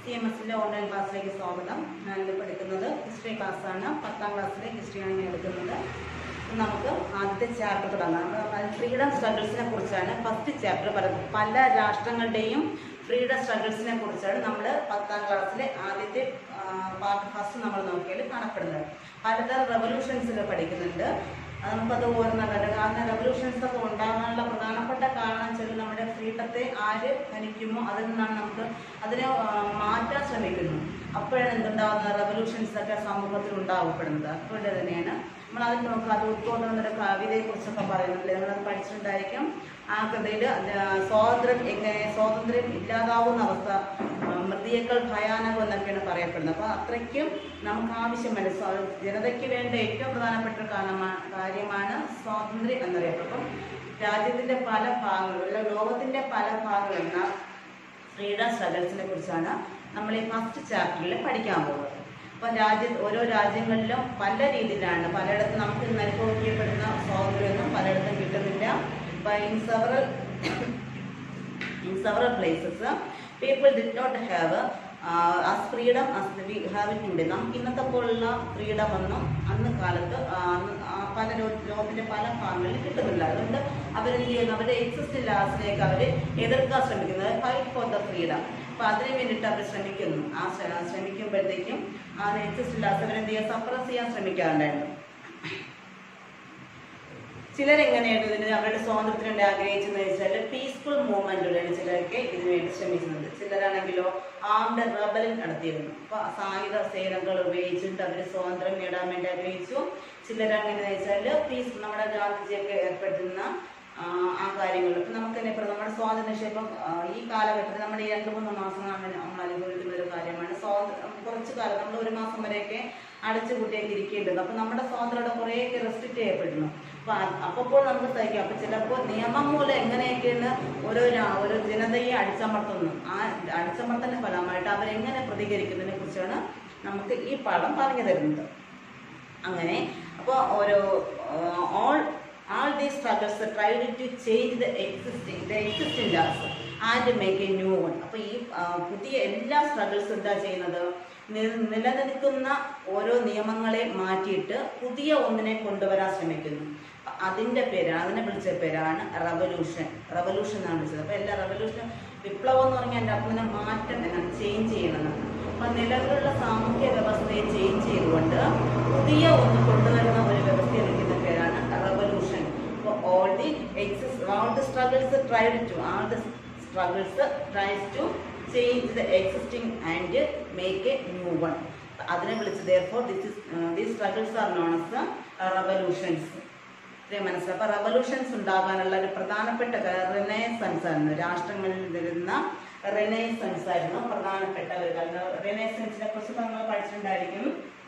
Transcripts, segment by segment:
CMSന്റെ online ക്ലാസ്സിലേക്ക് സ്വാഗതം. ഞാനിത് പഠിക്കുന്നത് ഹിസ്റ്ററി ക്ലാസ്സാണ്. 10ാം ക്ലാസ്സിലെ ഹിസ്റ്ററിയാണ് ഞാൻ എടുക്കുന്നത്. നമുക്ക് ആദ്യത്തെ ചാപ്റ്റർ തുടങ്ങാം. ഫ്രീഡം സ്ട്രഗിൾസിനെ കുറിച്ചാണ് ഫസ്റ്റ് ചാപ്റ്റർ പറയുന്നത്. പല രാഷ്ട്രങ്ങളുടെയും ഫ്രീഡം സ്ട്രഗിൾസിനെ കുറിച്ചാണ് നമ്മൾ 10ാം ക്ലാസ്സിലെ ആദ്യത്തെ പാർട്ട് ഫസ്റ്റ് നമ്മൾ നോക്കിയാൽ കാണപ്പെടുന്നത്. പലതരം റെവല്യൂഷൻസിൽ പഠിക്കുന്നുണ്ട്. നമുക്കത് ഓർമ്മയുണ്ട്. കാരണം റെവല്യൂഷൻസ് ഒക്കെ ഉണ്ടാകാനുള്ള പ്രധാനപ്പെട്ട കാരണം വെച്ചാൽ നമ്മുടെ ഫ്രീഡത്തെ ആര് ഭരിക്കുമോ അതിൽ നിന്നാണ് നമുക്ക് അതിനെ മാറ്റാൻ ശ്രമിക്കുന്നു. അപ്പോഴാണ് എന്തുണ്ടാകുന്നത്, റെവല്യൂഷൻസ് ഒക്കെ സമൂഹത്തിൽ ഉണ്ടാവപ്പെടുന്നത്. അതുകൊണ്ട് തന്നെയാണ് നമ്മൾ അതിൽ നോക്കുക. അത് ഉൾക്കൊള്ളുന്നൊരു കവിതയെക്കുറിച്ചൊക്കെ പറയുന്നുണ്ട്. നമ്മളത് പഠിച്ചിട്ടുണ്ടായിരിക്കും. ആ കഥയിൽ സ്വാതന്ത്ര്യം ഇല്ലാതാവുന്ന അവസ്ഥ മൃതിയേക്കാൾ ഭയാനകം എന്നൊക്കെയാണ് പറയപ്പെടുന്നത്. അപ്പോൾ അത്രയ്ക്കും നമുക്ക് ആവശ്യമല്ല. ജനതയ്ക്ക് വേണ്ട ഏറ്റവും പ്രധാനപ്പെട്ട കാര്യമാണ് സ്വാതന്ത്ര്യം എന്നറിയപ്പെടും. രാജ്യത്തിൻ്റെ പല ഭാഗങ്ങളിലും ലോകത്തിൻ്റെ പല ഭാഗങ്ങളിലുള്ള ഫ്രീഡം സ്ട്രഗിൾസിനെ കുറിച്ചാണ് നമ്മൾ ഈ ഫസ്റ്റ് ചാപ്റ്ററിൽ പഠിക്കാൻ പോകുന്നത്. അപ്പോൾ ഓരോ രാജ്യങ്ങളിലും പല രീതിയിലാണ്. പലയിടത്തും നമുക്ക് ഇന്ന് അനുഭവിക്കപ്പെടുന്ന സ്വാതന്ത്ര്യമൊന്നും പലയിടത്തും കിട്ടുന്നില്ല. In several places, people did not have as freedom as we have it today. നമുക്ക് ഇന്നത്തെ പോലുള്ള ഫ്രീഡം ഒന്നും അന്ന് കാലത്ത് പല ലോകത്തിൻ്റെ പല ഭാഗങ്ങളിൽ കിട്ടുന്നില്ല. അതുകൊണ്ട് അവരെന്ത് ചെയ്യുന്നു, അവരുടെ എക്സിസ്റ്റ് ലാസിലേക്ക് അവർ എതിർക്കാൻ ശ്രമിക്കുന്നത്, ഫൈറ്റ് ഫോർ ദ ഫ്രീഡം. അപ്പോൾ അതിന് വേണ്ടിയിട്ട് അവർ ശ്രമിക്കുന്നു. ശ്രമിക്കുമ്പോഴത്തേക്കും ആ എക്സിസ്റ്റ് ലാസ് അവരെന്ത് ചെയ്യുക, സപ്രസ് ചെയ്യാൻ ശ്രമിക്കാറുണ്ടായിരുന്നു. ചിലരെങ്ങനെയാണ് ഇതിന് അവരുടെ സ്വാതന്ത്ര്യത്തിന് വേണ്ടി ആഗ്രഹിച്ചെന്ന് വെച്ചാൽ പീസ്ഫുൾ മൂവ്മെന്റിലാണ് ചിലരൊക്കെ ഇതിനു വേണ്ടി ശ്രമിക്കുന്നത്. ചിലരാണെങ്കിലോ ആംഡ് റബലിംഗ് നടത്തിയിരുന്നു. അപ്പോൾ സായുധ സേനകൾ ഉപയോഗിച്ചിട്ട് അവർ സ്വാതന്ത്ര്യം നേടാൻ വേണ്ടി ആഗ്രഹിച്ചു. ചിലരെങ്ങനെ വെച്ചാൽ നമ്മുടെ ഗാന്ധിജിയൊക്കെ ഏർപ്പെടുത്തുന്ന ആ കാര്യങ്ങൾ ഇപ്പം നമുക്ക് തന്നെ ഇപ്പോൾ നമ്മുടെ സ്വാതന്ത്ര്യം ഇപ്പം ഈ കാലഘട്ടത്തിൽ നമ്മുടെ 2-3 മാസം നമ്മൾ അനുഭവിക്കുന്ന ഒരു കാര്യമാണ്. കുറച്ച് കാലം നമ്മൾ 1 മാസം വരെയൊക്കെ അടച്ചുകൂട്ടിയൊക്കെ ഇരിക്കേണ്ടത്. അപ്പം നമ്മുടെ സ്വാതന്ത്ര്യം കുറേയൊക്കെ റെസ്ട്രിക്റ്റ് ചെയ്യപ്പെടുന്നു. അപ്പോൾ നമുക്ക് സഹിക്കാം. അപ്പം ചിലപ്പോൾ നിയമം മൂലം എങ്ങനെയൊക്കെയാണ് ഓരോ ജനതയെ അടിച്ചമർത്തുന്നു. ആ അടിച്ചമർത്തലിൻ്റെ ഫലമായിട്ട് അവരെങ്ങനെ പ്രതികരിക്കുന്നതിനെ കുറിച്ചാണ് നമുക്ക് ഈ പാഠം പറഞ്ഞു തരുന്നത്. അങ്ങനെ അപ്പോൾ all these struggles tried to change the existing laws and make a new one. അപ്പോൾ ഈ പുതിയ എല്ലാ സ്ട്രഗിൾസും എന്താ ചെയ്യുന്നത്, നിലനിൽക്കുന്ന ഓരോ നിയമങ്ങളെ മാറ്റിയിട്ട് പുതിയ ഒന്നിനെ കൊണ്ടുവരാൻ ശ്രമിക്കുന്നു. അതിനെ വിളിച്ച പേരാണ് റവല്യൂഷൻ എന്നാണ് വിളിച്ചത്. അപ്പോൾ എല്ലാ റവല്യൂഷൻ വിപ്ലവം എന്ന് പറഞ്ഞാൽ എൻ്റെ അർത്ഥം മാറ്റം എന്നാണ്, ചേഞ്ച് ചെയ്യണമെന്നാണ്. അപ്പം നിലവിലുള്ള സാമൂഹ്യ വ്യവസ്ഥയെ ചേഞ്ച് ചെയ്തുകൊണ്ട് പുതിയ ഒന്ന് കൊണ്ടുവരുന്ന ഒരു വ്യവസ്ഥയെ വിളിക്കുന്ന പേരാണ് റവല്യൂഷൻ. അപ്പോൾ all the struggles tries to change the existing and make a new one. അതിനെ വിളിച്ച് therefore these struggles are known as revolutions. മനസ്സിലാക്കുക. അപ്പോൾ റവല്യൂഷൻസ് ഉണ്ടാകാനുള്ള ഒരു പ്രധാനപ്പെട്ട റിനൈസൻസ് ആയിരുന്നു. രാഷ്ട്രങ്ങളിൽ വരുന്ന റിനൈസൻസ് ആയിരുന്നു പ്രധാനപ്പെട്ട ഒരു കാര്യം. റിനൈസൻസിനെ കുറിച്ച് നമ്മൾ പഠിച്ചിട്ടുണ്ടായിരിക്കും.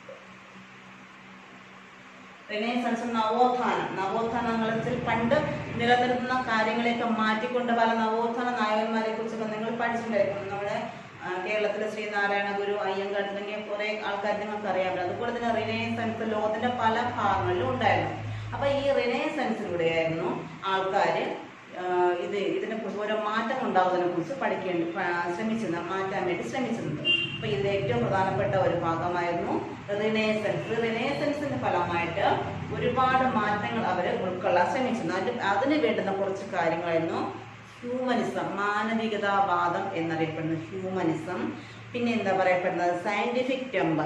റിനൈസൻസ് നവോത്ഥാനങ്ങൾ വെച്ചാൽ പണ്ട് നിലനിർത്തുന്ന കാര്യങ്ങളെയൊക്കെ മാറ്റിക്കൊണ്ട് പല നവോത്ഥാന നായകന്മാരെ കുറിച്ചൊക്കെ നിങ്ങൾ പഠിച്ചിട്ടുണ്ടായിരിക്കും. നമ്മുടെ കേരളത്തിലെ ശ്രീനാരായണ ഗുരു, അയ്യങ്കാർ തുടങ്ങിയ കുറേ ആൾക്കാർ നിങ്ങൾക്ക് അറിയാമല്ലോ. അതുപോലെ തന്നെ റിനൈസൻസ് ലോകത്തിന്റെ പല ഭാഗങ്ങളിലും ഉണ്ടായിരുന്നു. അപ്പൊ ഈ റിനൈസൻസിലൂടെയായിരുന്നു ആൾക്കാർ ഇതിനെക്കുറിച്ച് ഓരോ മാറ്റം ഉണ്ടാകുന്നതിനെ കുറിച്ച് മാറ്റാൻ വേണ്ടി ശ്രമിച്ചിരുന്നത്. അപ്പൊ ഇതിൽ ഏറ്റവും പ്രധാനപ്പെട്ട ഒരു ഭാഗമായിരുന്നു റിനൈസൻസ്. റിനൈസൻസിന്റെ ഫലമായിട്ട് ഒരുപാട് മാറ്റങ്ങൾ അവർ ഉൾക്കൊള്ളാൻ ശ്രമിച്ചിരുന്നു. അതിന് വേണ്ടുന്ന കുറച്ച് കാര്യങ്ങളായിരുന്നു ഹ്യൂമനിസം, മാനവികതാവാദം എന്നറിയപ്പെടുന്ന ഹ്യൂമനിസം. പിന്നെ എന്താ പറയപ്പെടുന്നത്, scientific temper.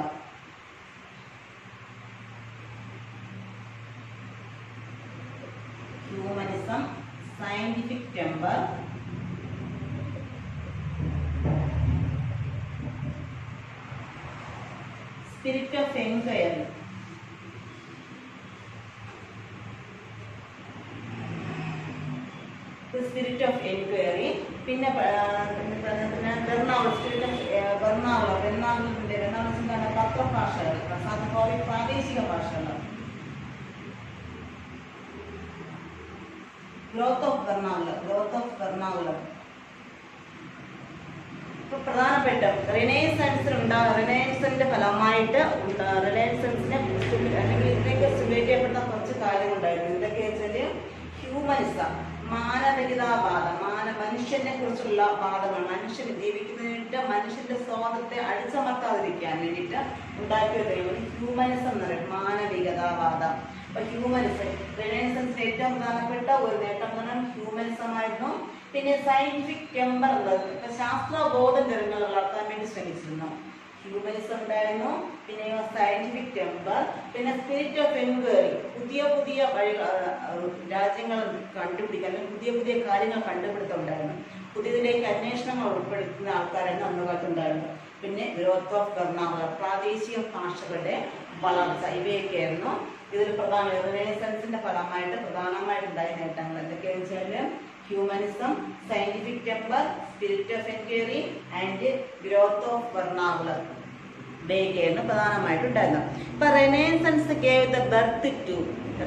Humanism, scientific temper, spirit of enquiry. Spirit of enquiry. പിന്നെ എറണാകുളത്തിന്റെ പത്രഭാഷകൾ, പ്രാദേശിക ഭാഷകൾ. Growth of Ernakulam. ഇപ്പൊ പ്രധാനപ്പെട്ട റിനൈസൻസിന്റെ ഫലമായിട്ട് റിനൈസൻസിനെ അല്ലെങ്കിൽ ഇതിനൊക്കെ സ്റ്റിമുലേറ്റ് ചെയ്യപ്പെടുന്ന കുറച്ച് കാര്യങ്ങളുണ്ടായിരുന്നു. ഇതൊക്കെ വെച്ചാൽ ഹ്യൂമനിസം, മാനവികതാവാദം, മനുഷ്യനെ കുറിച്ചുള്ള വാദമാണ്. മനുഷ്യന് ജീവിക്കുന്നതിന് വേണ്ടിയിട്ട് മനുഷ്യന്റെ സ്വാതന്ത്ര്യത്തെ അടിച്ചമർത്താതിരിക്കാൻ വേണ്ടിയിട്ട് ഉണ്ടാക്കിയതാണ് ഹ്യൂമനിസം എന്ന് പറയുന്നത്, മാനവികതാവാദം. അപ്പൊ ഹ്യൂമനിസം റിനൈസൻസിന്റെ ഏറ്റവും പ്രധാനപ്പെട്ട ഒരു നേട്ടം എന്ന് പറഞ്ഞാൽ ഹ്യൂമനിസം ആയിരുന്നു. പിന്നെ സയന്റിഫിക് ടെമ്പർ എന്നത് ശാസ്ത്രബോധം ജനങ്ങൾ വളർത്താൻ വേണ്ടി ശ്രമിച്ചിരുന്നു. ഹ്യൂമനിസം ഉണ്ടായിരുന്നു, പിന്നെ സയന്റിഫിക് ടെമ്പർ, പിന്നെ സ്പിരിറ്റ് ഓഫ് എൻക്വയറി, പുതിയ പുതിയ രാജ്യങ്ങൾ കണ്ടുപിടിക്കാൻ പുതിയ പുതിയ കാര്യങ്ങൾ കണ്ടുപിടുത്തമുണ്ടായിരുന്നു. പുതിയതിലേക്ക് അന്വേഷണങ്ങൾ ഉൾപ്പെടുത്തുന്ന ആൾക്കാരായിരുന്നു അന്ന് കാലത്തുണ്ടായിരുന്നത്. പിന്നെ ഗ്രോത്ത് ഓഫ് ഭരണകൂടം, പ്രാദേശിക ഭാഷകളുടെ വളർച്ച, ഇവയൊക്കെയായിരുന്നു ഇതിൽ പ്രധാന റിനൈസൻസിന്റെ ഫലമായിട്ട് പ്രധാനമായിട്ടുണ്ടായ നേട്ടങ്ങൾ. എന്തൊക്കെയാണെന്ന് വെച്ചാൽ humanism, scientific temper, spirit of enquiry and growth of ഭരണകൂടം, ഇവയൊക്കെയായിരുന്നു പ്രധാനമായിട്ടുണ്ടായിരുന്നത്. ഇപ്പൊ renaissance gave the birth to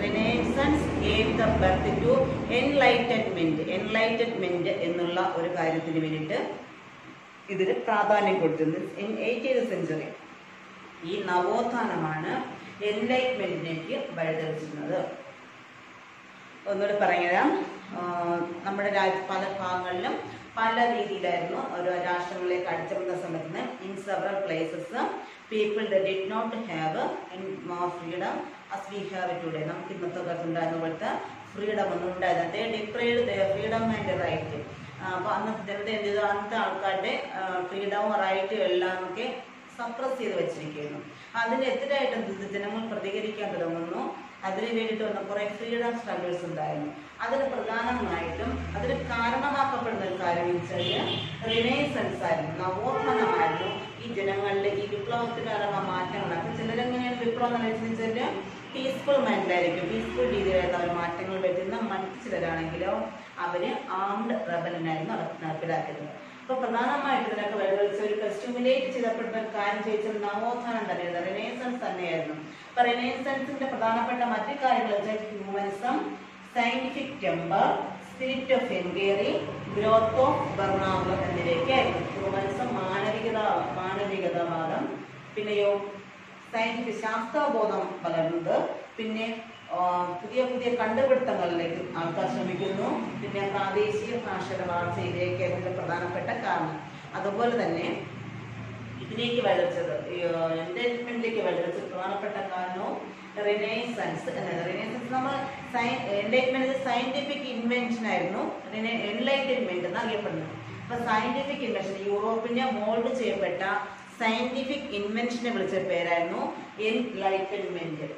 enlightenment എന്നുള്ള ഒരു കാര്യത്തിന് വേണ്ടിയിട്ട് ഇതിന് പ്രാധാന്യം കൊടുത്തിരുന്നത്. ഇൻ 18th century ഈ നവോത്ഥാനമാണ് എൻലൈറ്റ്മെന്റിലേക്ക് വഴിതെളിച്ചിരുന്നത്. ഒന്നുകൂടി പറഞ്ഞുതരാം. നമ്മുടെ പല ഭാഗങ്ങളിലും പല രീതിയിലായിരുന്നു ഓരോ രാഷ്ട്രങ്ങളിലേക്ക് അടിച്ചമർന്ന സമയത്ത് in several places people did not have more freedom as we have it today. നമുക്ക് ഇന്നത്തെ കാലത്തുണ്ടായിരുന്ന പോലത്തെ ഫ്രീഡം ഒന്നും ഉണ്ടായിരുന്നത്. Deprived freedom and right. അപ്പോൾ അന്നത്തെ ജനത എന്ത് ചെയ്തു, അന്നത്തെ ആൾക്കാരുടെ ഫ്രീഡവും റൈറ്റും എല്ലാം ഒക്കെ സപ്രസ് ചെയ്ത് വെച്ചിരിക്കുന്നു. അതിനെതിരായിട്ട് ജനങ്ങൾ പ്രതികരിക്കാൻ തുടങ്ങുന്നു. അതിന് വേണ്ടിയിട്ട് വന്ന കുറെ ഫ്രീഡം സ്ട്രഗിൾസ് ഉണ്ടായിരുന്നു. അതിന് പ്രധാനമായിട്ടും അതിന് കാരണമാക്കപ്പെടുന്ന ഒരു കാര്യം എന്ന് വെച്ചാൽ റിനൈസൻസ് ആയിരുന്നു, നവോത്ഥാനമായിരുന്നു. ഈ ജനങ്ങളിലെ ഈ വിപ്ലവത്തിന് കാരണം മാറ്റങ്ങളാക്കും. ചിലരെങ്ങനെയാണ് വിപ്ലവം എന്ന് വെച്ചാൽ പീസ്ഫുൾ മൈൻഡിലായിരിക്കും, പീസ്ഫുൾ രീതിയിലായിരുന്നു അവർ മാറ്റങ്ങൾ വരുത്തുന്ന. മറ്റു ചിലരാണെങ്കിലോ അവര് ആംഡ് റെബലിനായിരുന്നു നടപ്പിലാക്കുന്നത്. അപ്പൊ പ്രധാനമായിട്ട് ഇതിനൊക്കെ വഴിതെളിച്ച ഒരു സ്റ്റിമുലേറ്റ് ചെയ്യപ്പെട്ട ഒരു കാര്യം ചോദിച്ചാൽ നവോത്ഥാനം തന്നെയായിരുന്നു, റിനൈസൻസ് തന്നെയായിരുന്നു. അപ്പൊ റിനൈസൻസിന്റെ പ്രധാനപ്പെട്ട മറ്റു കാര്യങ്ങൾ വെച്ചാൽ humanism, scientific temper, spirit of enquiry, growth of ഭരണകൂടം എന്നിവയൊക്കെയായിരുന്നു. ഹ്യൂമനിസം മാനവികതാവാദം, പിന്നെയോ സയന്റിഫിക് ശാസ്ത്രബോധം വളരുന്നത്, പിന്നെ പുതിയ പുതിയ കണ്ടുപിടുത്തങ്ങളിലേക്ക് ആൾക്കാർ ശ്രമിക്കുന്നു, പിന്നെ പ്രാദേശിക ഭാഷയുടെ വളർച്ച, ഇവയൊക്കെ അതിന്റെ പ്രധാനപ്പെട്ട കാരണം. അതുപോലെ തന്നെ ഇതിലേക്ക് വഴിതെളിച്ചത് എൻലൈറ്റ്മെന്റിലേക്ക് വഴിതെളിച്ച പ്രധാനപ്പെട്ട കാരണവും റിനൈസൻസ് എന്നത്. റിനൈസൻസ് നമ്മൾ എൻലൈറ്റ്മെന്റ് സയന്റിഫിക് ഇൻവെൻഷൻ ആയിരുന്നു, എൻലൈറ്റൻമെന്റ് എന്ന് അറിയപ്പെടുന്നത്. അപ്പൊ സയന്റിഫിക് ഇൻവെൻഷൻ യൂറോപ്പിനെ മോൾഡ് ചെയ്യപ്പെട്ട സയന്റിഫിക് ഇൻവെൻഷനെ വിളിച്ച പേരായിരുന്നു എൻലൈറ്റൻമെന്റ്.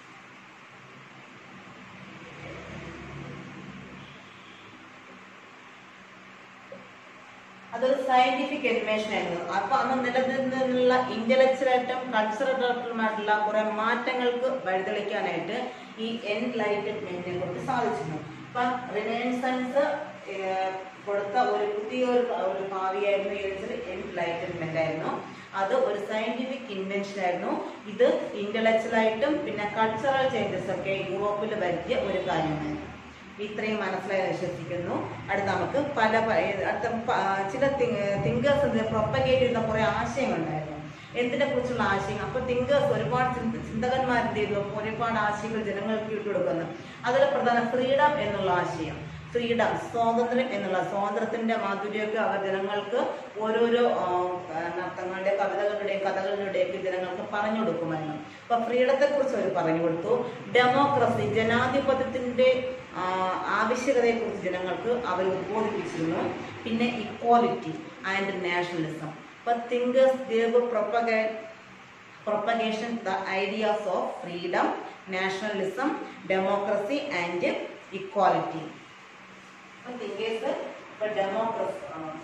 അതൊരു സയന്റിഫിക് ഇൻവെൻഷൻ ആയിരുന്നു. അപ്പൊ അന്ന് നിലനിന്നുള്ള ഇന്റലക്ച്വലായിട്ടും കൾച്ചറലായിട്ടുള്ള കുറെ മാറ്റങ്ങൾക്ക് വഴിതെളിക്കാനായിട്ട് ഈ എൻലൈറ്റൻമെന്റിനെ കൊണ്ട് സാധിച്ചിരുന്നു. അപ്പൊ റിനൈസൻസ് കൊടുത്ത ഒരു പുതിയൊരു ഭാവിയായിരുന്നു എൻലൈറ്റൻമെന്റ് ആയിരുന്നു. അത് ഒരു സയന്റിഫിക് ഇൻവെൻഷൻ ആയിരുന്നു. ഇത് ഇന്റലക്ച്വലായിട്ടും പിന്നെ കൾച്ചറൽ ചേഞ്ചസ് ഒക്കെ യൂറോപ്പിൽ വരുത്തിയ ഒരു കാര്യമായിരുന്നു. ഇത്രയും മനസ്സിലായി വിശ്വസിക്കുന്നു. അടുത്ത നമുക്ക് ചില തിങ്കേഴ്സ് പ്രൊപ്പഗേറ്റ് ചെയ്യുന്ന കുറെ ആശയങ്ങളുണ്ടായിരുന്നു. എന്തിനെ കുറിച്ചുള്ള ആശയങ്ങൾ? അപ്പൊ തിങ്കേഴ്സ് ഒരുപാട് ചിന്തകന്മാർ എന്ത് ചെയ്തു, ഒരുപാട് ആശയങ്ങൾ ജനങ്ങൾക്ക് ഇട്ടുകൊടുക്കുന്നു. അതിൽ പ്രധാന ഫ്രീഡം എന്നുള്ള ആശയം, ഫ്രീഡം സ്വാതന്ത്ര്യം എന്നുള്ള സ്വാതന്ത്ര്യത്തിന്റെ മാധുര്യമൊക്കെ അവർ ജനങ്ങൾക്ക് ഓരോരോ നർത്തങ്ങളുടെ കഥകളുടെയൊക്കെ ജനങ്ങൾക്ക് പറഞ്ഞു കൊടുക്കുമായിരുന്നു. അപ്പൊ ഫ്രീഡത്തെ കുറിച്ച് അവർ പറഞ്ഞു കൊടുത്തു. ഡെമോക്രസി ജനാധിപത്യത്തിന്റെ ആവശ്യകതയെക്കുറിച്ച് ജനങ്ങൾക്ക് അവർ ഉദ്ബോധിപ്പിച്ചിരുന്നു. പിന്നെ ഇക്വാലിറ്റി ആൻഡ് നാഷണലിസം. അപ്പൊ thinkers gave propagation the ideas of freedom, nationalism, democracy and equality. Thinkers for democracy.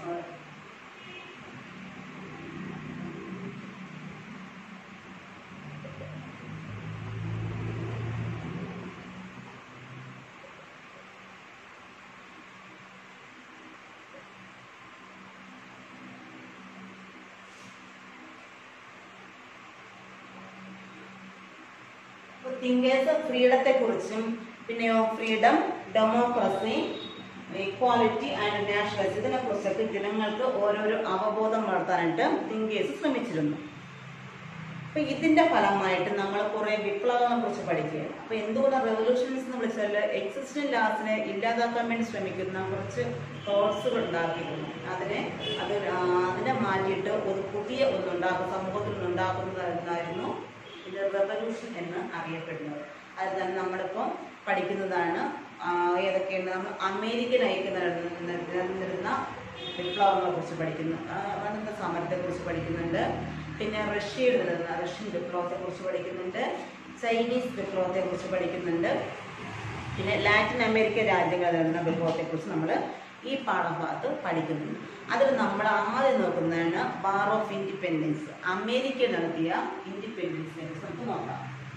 Thinkers ഫ്രീഡത്തെ കുറിച്ചും പിന്നെയോ freedom, democracy, equality and nationalism ഇതിനെ കുറിച്ചൊക്കെ ജനങ്ങൾക്ക് ഓരോരോ അവബോധം വളർത്താനായിട്ട് തിങ്കേഴ്സ് ശ്രമിച്ചിരുന്നു. അപ്പൊ ഇതിന്റെ ഫലമായിട്ട് നമ്മൾ കുറെ വിപ്ലവങ്ങളെ കുറിച്ച് പഠിക്കുകയാണ്. അപ്പൊ എന്തുകൊണ്ട് റെവല്യൂഷൻസ് എന്ന് വിളിച്ചാൽ എക്സിസ്റ്റിംഗ് ലാസിനെ ഇല്ലാതാക്കാൻ വേണ്ടി ശ്രമിക്കുന്ന കുറച്ച് തോട്ട്സുകൾ ഉണ്ടാക്കിയിരുന്നു. അതിനെ മാറ്റിയിട്ട് ഒരു പുതിയ ഒന്നുണ്ടാക്കും, സമൂഹത്തിൽ നിന്നുണ്ടാക്കുന്നതായിരുന്നു ഇത് റെവല്യൂഷൻ എന്ന് അറിയപ്പെടുന്നത്. അത് തന്നെ നമ്മളിപ്പോൾ പഠിക്കുന്നതാണ്. ഏതൊക്കെയാണ് നമ്മൾ അമേരിക്കൻ നിലനിന്നിരുന്ന വിപ്ലവങ്ങളെ കുറിച്ച് പഠിക്കുന്നു, അന്നത്തെ സമരത്തെ കുറിച്ച് പഠിക്കുന്നുണ്ട്. പിന്നെ റഷ്യയിൽ നിലനിന്ന റഷ്യൻ വിപ്ലവത്തെ കുറിച്ച് പഠിക്കുന്നുണ്ട്, ചൈനീസ് വിപ്ലവത്തെ കുറിച്ച് പഠിക്കുന്നുണ്ട്. പിന്നെ ലാറ്റിൻ അമേരിക്കൻ രാജ്യങ്ങളിൽ നിലനിന്ന വിപ്ലവത്തെ കുറിച്ച് നമ്മൾ ഈ പാഠഭാഗത്ത് പഠിക്കുന്നുണ്ട്. അതിൽ നമ്മൾ ആദ്യം നോക്കുന്നതാണ് വാർ ഓഫ് ഇൻഡിപെൻഡൻസ്. അമേരിക്ക നടത്തിയ ഇൻഡിപെൻഡൻസിനെ കുറിച്ച് നമുക്ക് നോക്കാം.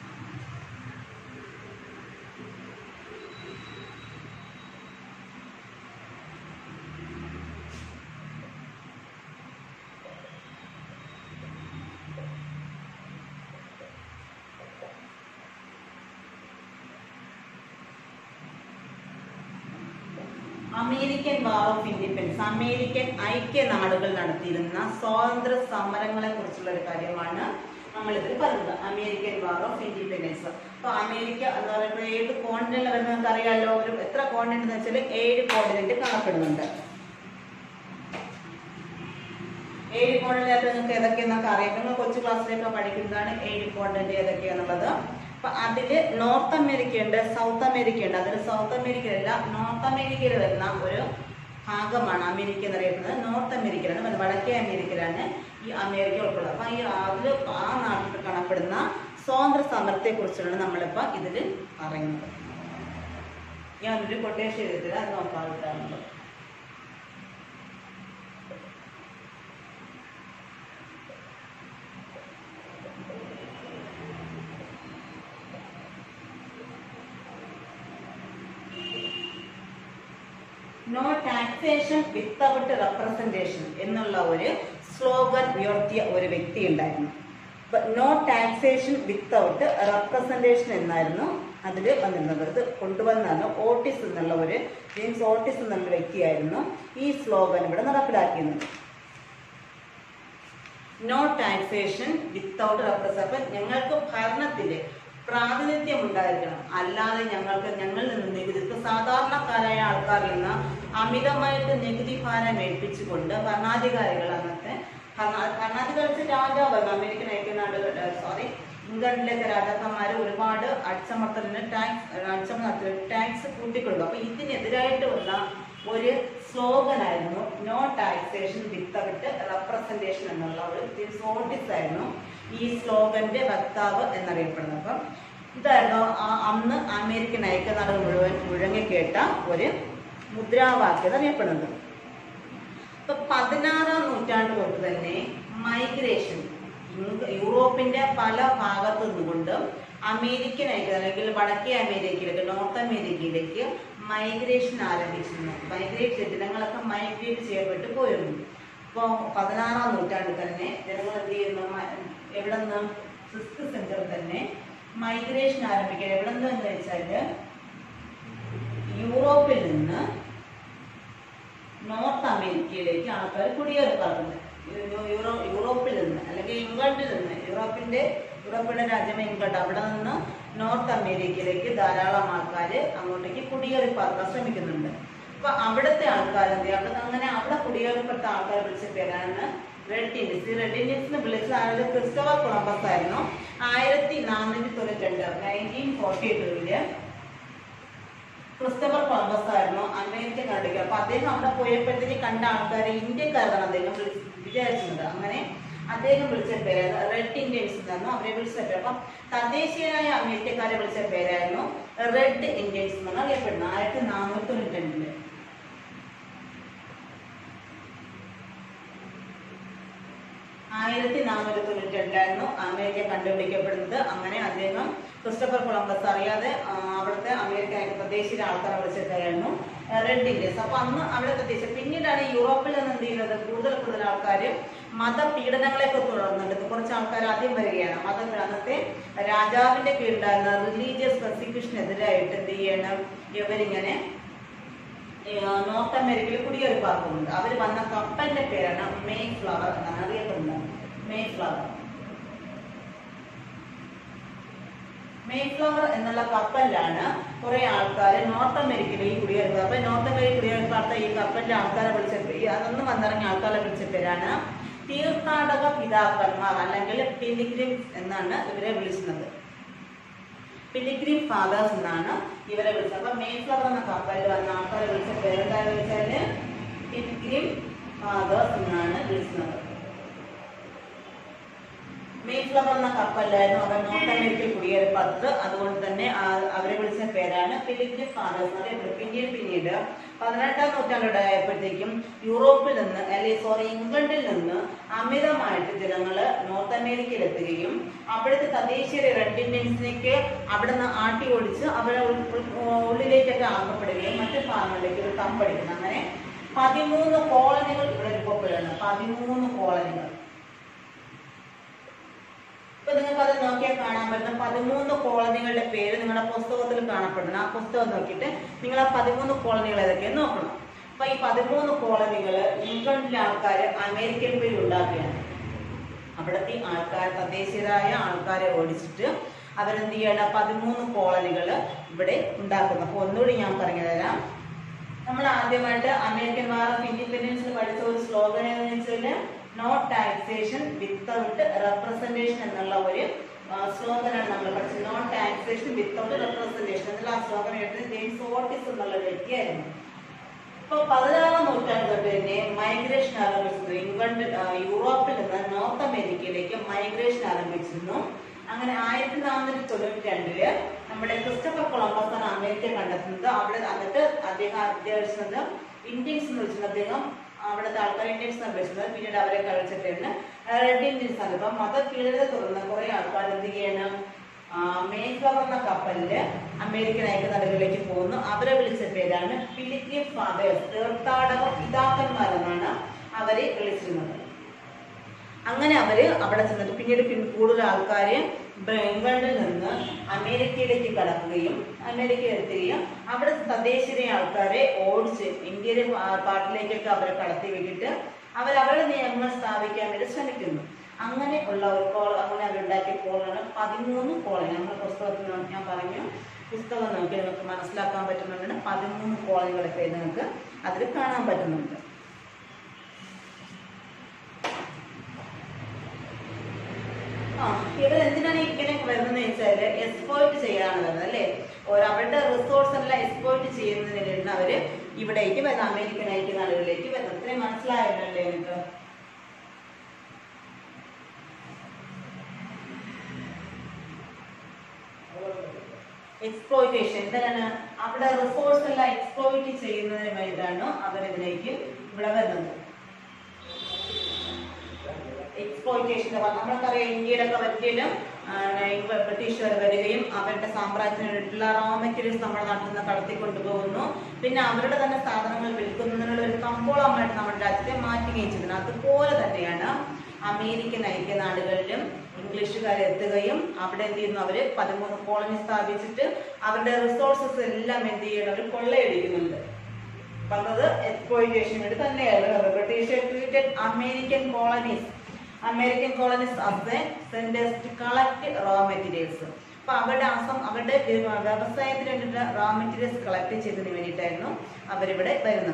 American war of independence, American ഐക്യ നാടുകൾ നടത്തിയിരുന്ന സ്വാതന്ത്ര്യ സമരങ്ങളെ കുറിച്ചുള്ള ഒരു കാര്യമാണ് നമ്മളിതിൽ പറയുന്നത്. American war of independence. അപ്പൊ അമേരിക്ക എന്ന് പറയുന്നത് ഏത് കോണ്ടിനെന്റ് വരുന്നത് നമുക്ക് അറിയാമല്ലോ. ഒരു എത്ര കോണ്ടിനെന്റ് എന്ന് വെച്ചാൽ 7 കോണ്ടിനെന്റ് കാണപ്പെടുന്നുണ്ട്. 7 കോണ്ടിനെന്റ് നിങ്ങൾക്ക് ഏതൊക്കെയെന്നൊക്കെ അറിയാം. നിങ്ങൾ കൊച്ചു ക്ലാസ്സിലൊക്കെ പഠിക്കുന്നതാണ് 7 കോണ്ടിനെന്റ് ഏതൊക്കെയാന്നുള്ളത്. അപ്പൊ അതില് നോർത്ത് അമേരിക്ക ഉണ്ട്, സൗത്ത് അമേരിക്ക ഉണ്ട്. അതിൽ സൗത്ത് അമേരിക്കയിലല്ല, നോർത്ത് അമേരിക്കയിൽ വരുന്ന ഒരു ഭാഗമാണ് അമേരിക്ക എന്നറിയപ്പെടുന്നത്. നോർത്ത് അമേരിക്കയിലാണ്, വടക്കേ അമേരിക്കയിലാണ് ഈ അമേരിക്ക ഉൾപ്പെടുന്നത്. അപ്പൊ ഈ അതിൽ ആ നാട്ടിൽ കാണപ്പെടുന്ന സ്വാതന്ത്ര്യ സമരത്തെ കുറിച്ചാണ് നമ്മളിപ്പോ ഇതിൽ പറയുന്നത്. ഞാനൊരു കൊട്ടേഷൻ എഴുതില്ല, അത് നോക്കാറുണ്ട്. നോ ടാക്സേഷൻ വിത്തൗട്ട് റെപ്രസെന്റേഷൻ എന്നുള്ള ഒരു സ്ലോഗൻ ഉയർത്തിയ ഒരു വ്യക്തി ഉണ്ടായിരുന്നു. നോ ടാക്സേഷൻ വിത്തൗട്ട് റെപ്രസെന്റേഷൻ എന്നായിരുന്നു അതിൽ വന്നിരുന്നത്. ഇത് കൊണ്ടുവന്നാണ് ഓട്ടിസ് എന്നുള്ള ഒരു ജെയിംസ് ഓട്ടിസ് എന്നുള്ള വ്യക്തിയായിരുന്നു ഈ സ്ലോഗൻ ഇവിടെ നടപ്പിലാക്കിയത്. No taxation without represent. അപ്പൊ ഞങ്ങൾക്ക് ഭരണത്തില് പ്രാതിനിധ്യം ഉണ്ടായിരിക്കണം, അല്ലാതെ ഞങ്ങളിൽ നിന്ന് നികുതി, സാധാരണക്കാരായ ആൾക്കാരിൽ നിന്ന് അമിതമായിട്ട് നികുതി ഭാരം ഏൽപ്പിച്ചുകൊണ്ട് ഭരണാധികാരികൾ, അന്നത്തെ ഭരണാധികാരി രാജാവ്, അമേരിക്കൻ ഐക്യനാടുകൾ ഇംഗ്ലണ്ടിലേക്ക് രാജാക്കന്മാര് ഒരുപാട് അടിച്ചമർത്തലിന് ടാക്സ് കൂട്ടിക്കൊണ്ടു. അപ്പൊ ഇതിനെതിരായിട്ട് വന്ന ഒരു സ്ലോഗനായിരുന്നു നോ ടാക്സേഷൻ വിത്തൗട്ട് റെപ്രസെന്റേഷൻ എന്നുള്ള ഒരു ജെയിംസ് ഓട്ടിസ് ആയിരുന്നു ഈ സ്ലോഗന്റെ വക്താവ് എന്നറിയപ്പെടുന്നത്. അപ്പം ഇതായിരുന്നു അന്ന് അമേരിക്കൻ ഐക്യനാടുകൾ മുഴുവൻ മുഴങ്ങിക്കേട്ട ഒരു മുദ്രാവാക്യം അറിയപ്പെടുന്നത്. ഇപ്പൊ 16-ാം നൂറ്റാണ്ട് തൊട്ട് തന്നെ മൈഗ്രേഷൻ യൂറോപ്പിന്റെ പല ഭാഗത്തു നിന്നുകൊണ്ട് അമേരിക്കൻ ഐക്യ അല്ലെങ്കിൽ വടക്കേ അമേരിക്കയിലേക്ക്, നോർത്ത് അമേരിക്കയിലേക്ക് മൈഗ്രേഷൻ ആരംഭിച്ചിരുന്നു. ജനങ്ങളൊക്കെ മൈഗ്രേറ്റ് ചെയ്യപ്പെട്ട് പോയിരുന്നു. ഇപ്പോൾ 16-ാം നൂറ്റാണ്ടിൽ തന്നെ ജനങ്ങൾ എന്ത് ചെയ്യുന്നു, എവിടെ നിന്ന് 6th സെഞ്ചുറി തന്നെ മൈഗ്രേഷൻ ആരംഭിക്കുക. എവിടെ നിന്ന് എന്ന് വെച്ചാൽ യൂറോപ്പിൽ നിന്ന് നോർത്ത് അമേരിക്കയിലേക്ക് ആൾക്കാർ കുടിയേറിപ്പാർക്കുന്നത്. യൂറോപ്പിൽ നിന്ന് അല്ലെങ്കിൽ ഇംഗ്ലണ്ടിൽ നിന്ന്, യൂറോപ്പിന്റെ രാജ്യം ഇംഗ്ലണ്ട്, അവിടെ നിന്ന് നോർത്ത് അമേരിക്കയിലേക്ക് ധാരാളം ആൾക്കാർ അങ്ങോട്ടേക്ക് കുടിയേറിപ്പാർക്കാൻ ശ്രമിക്കുന്നുണ്ട്. അപ്പൊ അവിടുത്തെ ആൾക്കാർ എന്ത് ചെയ്യും, അവിടെ കുടിയേറിപ്പെട്ട ആൾക്കാർ വിളിച്ച പേരാണ് റെഡ് ഇന്ത്യൻസ്. ഈ റെഡ് ഇന്ത്യൻസിനെ വിളിച്ചത് ക്രിസ്റ്റോഫർ കൊളംബസ് ആയിരുന്നു. 1492 1942 ക്രിസ്റ്റോഫർ കൊളംബസ് ആയിരുന്നു അമേരിക്ക കണ്ടുപിടിക്കുക. അപ്പൊ അദ്ദേഹം അവിടെ പോയപ്പോഴത്തേക്ക് കണ്ട ആൾക്കാരെ ഇന്ത്യക്കാരാണ് അദ്ദേഹം വിചാരിച്ചിരുന്നത്. അങ്ങനെ അദ്ദേഹം വിളിച്ച പേരായിരുന്നു റെഡ് ഇന്ത്യൻസ് എന്നായിരുന്നു അവരെ വിളിച്ച പേര്. അപ്പം തദ്ദേശീയരായ അമേരിക്കക്കാരെ വിളിച്ച പേരായിരുന്നു റെഡ് ഇന്ത്യൻസ് എന്നാണ് അറിയപ്പെടുന്നത്. 1492 1492 അമേരിക്ക കണ്ടുപിടിക്കപ്പെടുന്നത്. അങ്ങനെ അദ്ദേഹം ക്രിസ്റ്റോഫർ കൊളംബസ് അറിയാതെ അവിടുത്തെ അമേരിക്ക തദ്ദേശീയ ആൾക്കാരെ വിളിച്ചിട്ടായിരുന്നു റെഡ് ഇന്ത്യൻസ്. അപ്പൊ അന്ന് അവിടെ തദ്ദേശീയ, പിന്നീടാണ് യൂറോപ്പിൽ നിന്ന് എന്ത് ചെയ്യുന്നത്, കൂടുതൽ ആൾക്കാർ മതപീഡനങ്ങളെയൊക്കെ തുടർന്നുണ്ട്. കുറച്ച് ആൾക്കാർ ആദ്യം വരികയാണ്. അന്നത്തെ രാജാവിന്റെ കീഴിലുണ്ടായിരുന്ന റിലീജിയസ് പെർസിക്യൂഷനെതിരായിട്ട് എന്ത് ചെയ്യണം, ഇവരിങ്ങനെ നോർത്ത് അമേരിക്കയിൽ കുടിയേറി പാർക്കുന്നുണ്ട്. അവർ വന്ന കപ്പലിന്റെ പേരാണ് മേ ഫ്ലവർ എന്നാണ് അറിയപ്പെടുന്നത്. മേ ഫ്ലവർ എന്നുള്ള കപ്പലിലാണ് കുറെ ആൾക്കാർ നോർത്ത് അമേരിക്കയിലേക്ക് കുടിയേറുന്നത്. അപ്പൊ നോർത്ത് അമേരിക്ക കുടിയേറി പാർത്ത ഈ കപ്പലിലെ ആൾക്കാരെ വിളിച്ച, അതൊന്നും വന്നിറങ്ങിയ ആൾക്കാരെ വിളിച്ച പേരാണ് തീർത്ഥാടക പിതാക്കന്മാർ അല്ലെങ്കിൽ പിലിഗ്രിംസ് എന്നാണ് ഇവരെ വിളിക്കുന്നത്. പിലിഗ്രിം ഫാദേഴ്സ് എന്നാണ് ഇവരെ വിളിച്ചത്. അപ്പൊ മേഫ്ലവർ എന്ന കപ്പലിൽ വന്ന ആൾക്കാരെ വിളിച്ച പേരെന്താണെന്ന് വെച്ചാല് പിലിഗ്രിം ഫാദേഴ്സ് എന്നാണ് വിളിക്കുന്നത്. മേഫ്ലവർ എന്ന കപ്പലിലായിരുന്നു അവർ നോർത്ത് അമേരിക്കയിൽ കുടിയേറിപ്പത്. അതുകൊണ്ട് തന്നെ അവരെ വിളിച്ച പേരാണ് പിലിഗ്രിം ഫാദേഴ്സ്. പിന്നീട് 18ാം നൂറ്റാണ്ടോടായപ്പോഴത്തേക്കും യൂറോപ്പിൽ നിന്ന് ഇംഗ്ലണ്ടിൽ നിന്ന് അമിതമായിട്ട് ജനങ്ങള് നോർത്ത് അമേരിക്കയിൽ എത്തുകയും അവിടുത്തെ തദ്ദേശീയ റെഡ് ഇന്ത്യൻസിനേക്ക് അവിടെ നിന്ന് ആട്ടി ഓടിച്ച് അവരെ ഉള്ളിലേക്കൊക്കെ ആക്കപ്പെടുകയും മറ്റു ഭാഗങ്ങളിലേക്ക് ഒരു തമ്പടിക്കുന്നു. അങ്ങനെ 13 കോളനികൾ ഇവിടെ രൂപപ്പെടുകയാണ്. 13 കോളനികൾ. ഇപ്പൊ നിങ്ങൾക്ക് അത് നോക്കിയാൽ കാണാൻ പറ്റുന്ന 13 കോളനികളുടെ പേര് നിങ്ങളുടെ പുസ്തകത്തിൽ കാണപ്പെടുന്നു. ആ പുസ്തകം നോക്കിയിട്ട് നിങ്ങൾ ആ 13 കോളനികൾ ഏതൊക്കെയാണ് നോക്കണം. അപ്പൊ ഈ 13 കോളനികൾ ഇംഗ്ലണ്ടിലെ ആൾക്കാർ അമേരിക്കൻ പേര് ഉണ്ടാക്കുകയാണ്. അവിടുത്തെ ആൾക്കാർ തദ്ദേശീയരായ ആൾക്കാരെ ഓടിച്ചിട്ട് അവരെന്ത് ചെയ്യണം, 13 കോളനികൾ ഇവിടെ ഉണ്ടാക്കുന്നു. അപ്പൊ ഒന്നുകൂടി ഞാൻ പറഞ്ഞു തരാം. നമ്മൾ ആദ്യമായിട്ട് അമേരിക്കൻ വാർ ഓഫ് ഇൻഡിപെൻഡൻസിൽ പഠിച്ച ഒരു സ്ലോഗൻ എന്ന് വെച്ചാൽ നോ ടാക്സേഷൻ വിത്തൗട്ട് റെപ്രസെന്റേഷൻ എന്നുള്ള ഒരു സ്ലോഗനാണ് നമ്മൾ പഠിച്ചത്. നോ ടാക്സേഷൻ വിത്തൗട്ട് റെപ്രസെന്റേഷൻ എന്നുള്ള ആ സ്ലോഗൻ എടുത്തത് ജെയിംസ് ഓട്ടിസ് എന്നുള്ള വ്യക്തിയായിരുന്നു. ഇപ്പൊ 16ാം നൂറ്റാണ്ട് തൊട്ട് തന്നെ മൈഗ്രേഷൻ ആരംഭിച്ചിരുന്നു. യൂറോപ്പിൽ നിന്ന് നോർത്ത് അമേരിക്കയിലേക്ക് മൈഗ്രേഷൻ ആരംഭിച്ചിരുന്നു. അങ്ങനെ 1492 നമ്മുടെ ക്രിസ്റ്റഫർ കൊളംബസ് ആണ് അമേരിക്ക കണ്ടെത്തുന്നത്. അവിടെ എന്നിട്ട് അദ്ദേഹം അധ്യക്ഷിച്ചത് ഇന്ത്യൻസ് എന്ന് വെച്ചിട്ടുണ്ട്. അദ്ദേഹം അവിടുത്തെ ആൾക്കാർ ഇന്ത്യൻസ് നിർദ്ദേശിച്ചത്. പിന്നീട് അവരെ കഴിച്ചിട്ടാണ് റെഡ് ഇന്ത്യൻസ് ആണ്. ഇപ്പൊ മതപീഡനത്തെ തുടർന്ന് കുറെ ആൾക്കാർ എന്ത് ചെയ്യണം, മേഫ്ലവർ എന്ന കപ്പലില് അമേരിക്കൻ ഐക്യനാടുകളിലേക്ക് പോകുന്നു. അവരെ വിളിച്ച പേരാണ് പിലിഗ്രിം ഫാദേഴ്സ്, തീർത്ഥാടക പിതാക്കന്മാരെന്നാണ് അവരെ വിളിച്ചിരുന്നത്. അങ്ങനെ അവര് അവിടെ ചെന്നിട്ട് പിന്നീട് കൂടുതൽ ആൾക്കാര് ഇംഗ്ലണ്ടിൽ നിന്ന് അമേരിക്കയിലേക്ക് കടക്കുകയും അമേരിക്കയിൽ എത്തുകയും അവിടെ തദ്ദേശീയ ആൾക്കാരെ ഓടിച്ച് ഇന്ത്യയിലെ പാട്ടിലേക്കൊക്കെ അവരെ കടത്തി വിട്ടിട്ട് അവരവരുടെ നിയമങ്ങൾ സ്ഥാപിക്കാൻ വേണ്ടി ശ്രമിക്കുന്നു. അങ്ങനെ ഉള്ള ഒരു അങ്ങനെ അവരുണ്ടാക്കിയ കോളാണ് 13 കോളനി. നമ്മുടെ പുസ്തകത്തിൽ ഞാൻ പറഞ്ഞു, പുസ്തകം നോക്കി നിങ്ങൾക്ക് മനസ്സിലാക്കാൻ പറ്റുന്നുണ്ട്. 13 കോളനികളൊക്കെ നിങ്ങൾക്ക് അതിൽ കാണാൻ പറ്റുന്നുണ്ട്. ഇവരെന്തിനാണ് ഇങ്ങനെ വരുന്നത് വെച്ചാല് എക്സ്പ്ലോയിറ്റ് ചെയ്യാനാണ് വരുന്നത് അല്ലേ. അവരുടെ റിസോഴ്സ് എല്ലാം എക്സ്പ്ലോയിറ്റ് ചെയ്യുന്നതിന് വേണ്ടിയാണ് അവര് ഇവിടേക്ക് വരുന്നത്, അമേരിക്കൻ ഐക്യനാടുകളിലേക്ക് വരുന്നത്. ഇത്രയും മനസ്സിലായല്ലേ എനിക്ക്? എക്സ്പ്ലോയിറ്റേഷൻ എന്താണ്? അവിടെ റിസോഴ്സ് എല്ലാം എക്സ്പ്ലോയിറ്റ് ചെയ്യുന്നതിന് വേണ്ടിയിട്ടാണ് അവരിതിലേക്ക് ഇവിടെ വരുന്നത്. എക്സ്പ്ലോയിറ്റേഷൻ നമ്മൾക്കറിയാം, ഇന്ത്യയുടെ പറ്റിയിലും ബ്രിട്ടീഷുകാർ വരികയും അവരുടെ സാമ്രാജ്യത്തിന് വേണ്ടിയിട്ടുള്ള റോ മെറ്റീരിയൽസ് നമ്മുടെ നാട്ടിൽ നിന്ന് കടത്തിക്കൊണ്ടുപോകുന്നു. പിന്നെ അവരുടെ തന്നെ സാധനങ്ങൾ വിൽക്കുന്നതിനുള്ള ഒരു കമ്പോളമായിട്ട് നമ്മുടെ രാജ്യത്തെ മാറ്റുകയും ചെയ്തിട്ടുണ്ട്. അതുപോലെ തന്നെയാണ് അമേരിക്കൻ ഐക്യനാടുകളിലും ഇംഗ്ലീഷുകാർ എത്തുകയും അവിടെ എന്ത് ചെയ്യുന്നു, അവര് 13 കോളനി സ്ഥാപിച്ചിട്ട് അവരുടെ റിസോഴ്സസ് എല്ലാം എന്ത് ചെയ്യണം, അവർ കൊള്ളയടിക്കുന്നുണ്ട്. പറഞ്ഞത് എക്സ്പ്ലോയിറ്റേഷൻ വേണ്ടി തന്നെയായിരുന്നു. British treated American colonies as the centers to collect raw materials. അപ്പൊ അവരുടെ വ്യവസായത്തിന് വേണ്ടിയിട്ട് റോ മെറ്റീരിയൽസ് കളക്ട് ചെയ്തതിന് വേണ്ടിയിട്ടായിരുന്നു അവരിവിടെ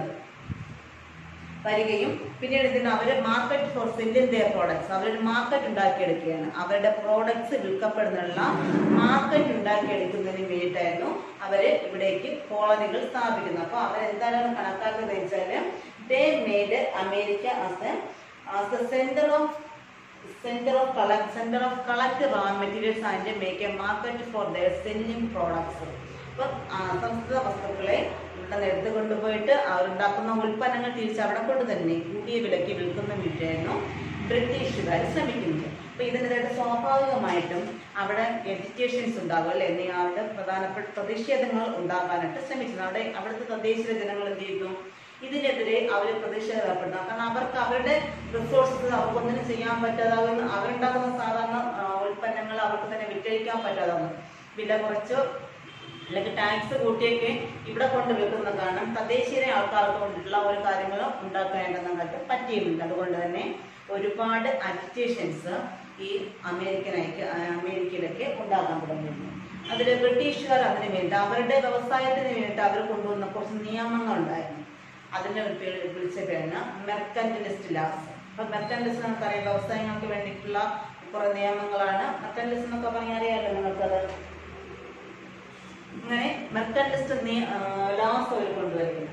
വരികയും പിന്നീട് ഇതിന് അവർ market for selling their products, അവരൊരു മാർക്കറ്റ് ഉണ്ടാക്കിയെടുക്കുകയാണ്. അവരുടെ പ്രോഡക്ട്സ് വിൽക്കപ്പെടുന്നുള്ള മാർക്കറ്റ് ഉണ്ടാക്കിയെടുക്കുന്നതിന് വേണ്ടിയിട്ടായിരുന്നു അവര് ഇവിടേക്ക് കോളനികൾ സ്ഥാപിക്കുന്നത്. അപ്പൊ അവരെന്താണ് കണക്കാക്കുന്നത് വെച്ചാല് they made America as the center of collect raw materials and make a market for their selling products. അപ്പൊ സംസ്കൃത വസ്തുക്കളെ ഇവിടെ എടുത്തു കൊണ്ടുപോയിട്ട് അവരുണ്ടാക്കുന്ന ഉൽപ്പന്നങ്ങൾ തിരിച്ചവിടെ കൊണ്ട് തന്നെ കൂടിയ വിലയ്ക്ക് വിൽക്കുന്ന വേണ്ടിയായിരുന്നു ബ്രിട്ടീഷുകാർ ശ്രമിക്കുന്നത്. അപ്പൊ ഇതിനെതിരെ സ്വാഭാവികമായിട്ടും അവിടെ എഡ്യൂക്കേഷൻസ് ഉണ്ടാകും അല്ലെ, അവിടെ പ്രധാനപ്പെട്ട പ്രതിഷേധങ്ങൾ ഉണ്ടാക്കാനായിട്ട് ശ്രമിച്ചത്. അവിടുത്തെ തദ്ദേശീയ ജനങ്ങൾ എന്ത് ചെയ്യുന്നു, ഇതിനെതിരെ അവർ പ്രതിഷേധം ഏർപ്പെടുന്നു. കാരണം അവർക്ക് അവരുടെ റിസോഴ്സസ് അവർക്കൊന്നിനും ചെയ്യാൻ പറ്റാതാകുന്നു. അവരുണ്ടാക്കുന്ന സാധാരണ ഉൽപ്പന്നങ്ങൾ അവർക്ക് തന്നെ വിറ്റഴിക്കാൻ പറ്റാതാകുന്നു. വില കുറച്ച് അല്ലെങ്കിൽ ടാക്സ് കൂട്ടിയൊക്കെ ഇവിടെ കൊണ്ട് വിൽക്കുന്ന കാരണം തദ്ദേശീയ ആൾക്കാർക്ക് കൊണ്ടിട്ടുള്ള ഒരു കാര്യങ്ങളും ഉണ്ടാക്കാനായിട്ട് പറ്റിയിട്ടുണ്ട്. അതുകൊണ്ട് തന്നെ ഒരുപാട് അജിറ്റേഷൻസ് ഈ അമേരിക്കയിലൊക്കെ ഉണ്ടാക്കാൻ തുടങ്ങിയിരുന്നു. അതിൽ ബ്രിട്ടീഷുകാർ അതിന് വേണ്ടി അവരുടെ വ്യവസായത്തിന് വേണ്ടിയിട്ട് അവർ കൊണ്ടുവന്ന കുറച്ച് നിയമങ്ങൾ ഉണ്ടായിരുന്നു. അതിനെ വിളിച്ച പേരാണ് മെർക്കന്റലിസ്റ്റ് ലാസ്. അപ്പൊ മെർക്കന്റിലിസം നമുക്കറിയാം, വ്യവസായങ്ങൾക്ക് വേണ്ടിയിട്ടുള്ള കുറെ നിയമങ്ങളാണ്. മെർക്കന്റിലിസം എന്നൊക്കെ പറഞ്ഞാൽ അറിയാമല്ലോ നിങ്ങൾക്കത്. ഇങ്ങനെ മെർക്കന്റിലിസ്റ്റ് ലാസ് അവർ കൊണ്ടുവരുന്നത്.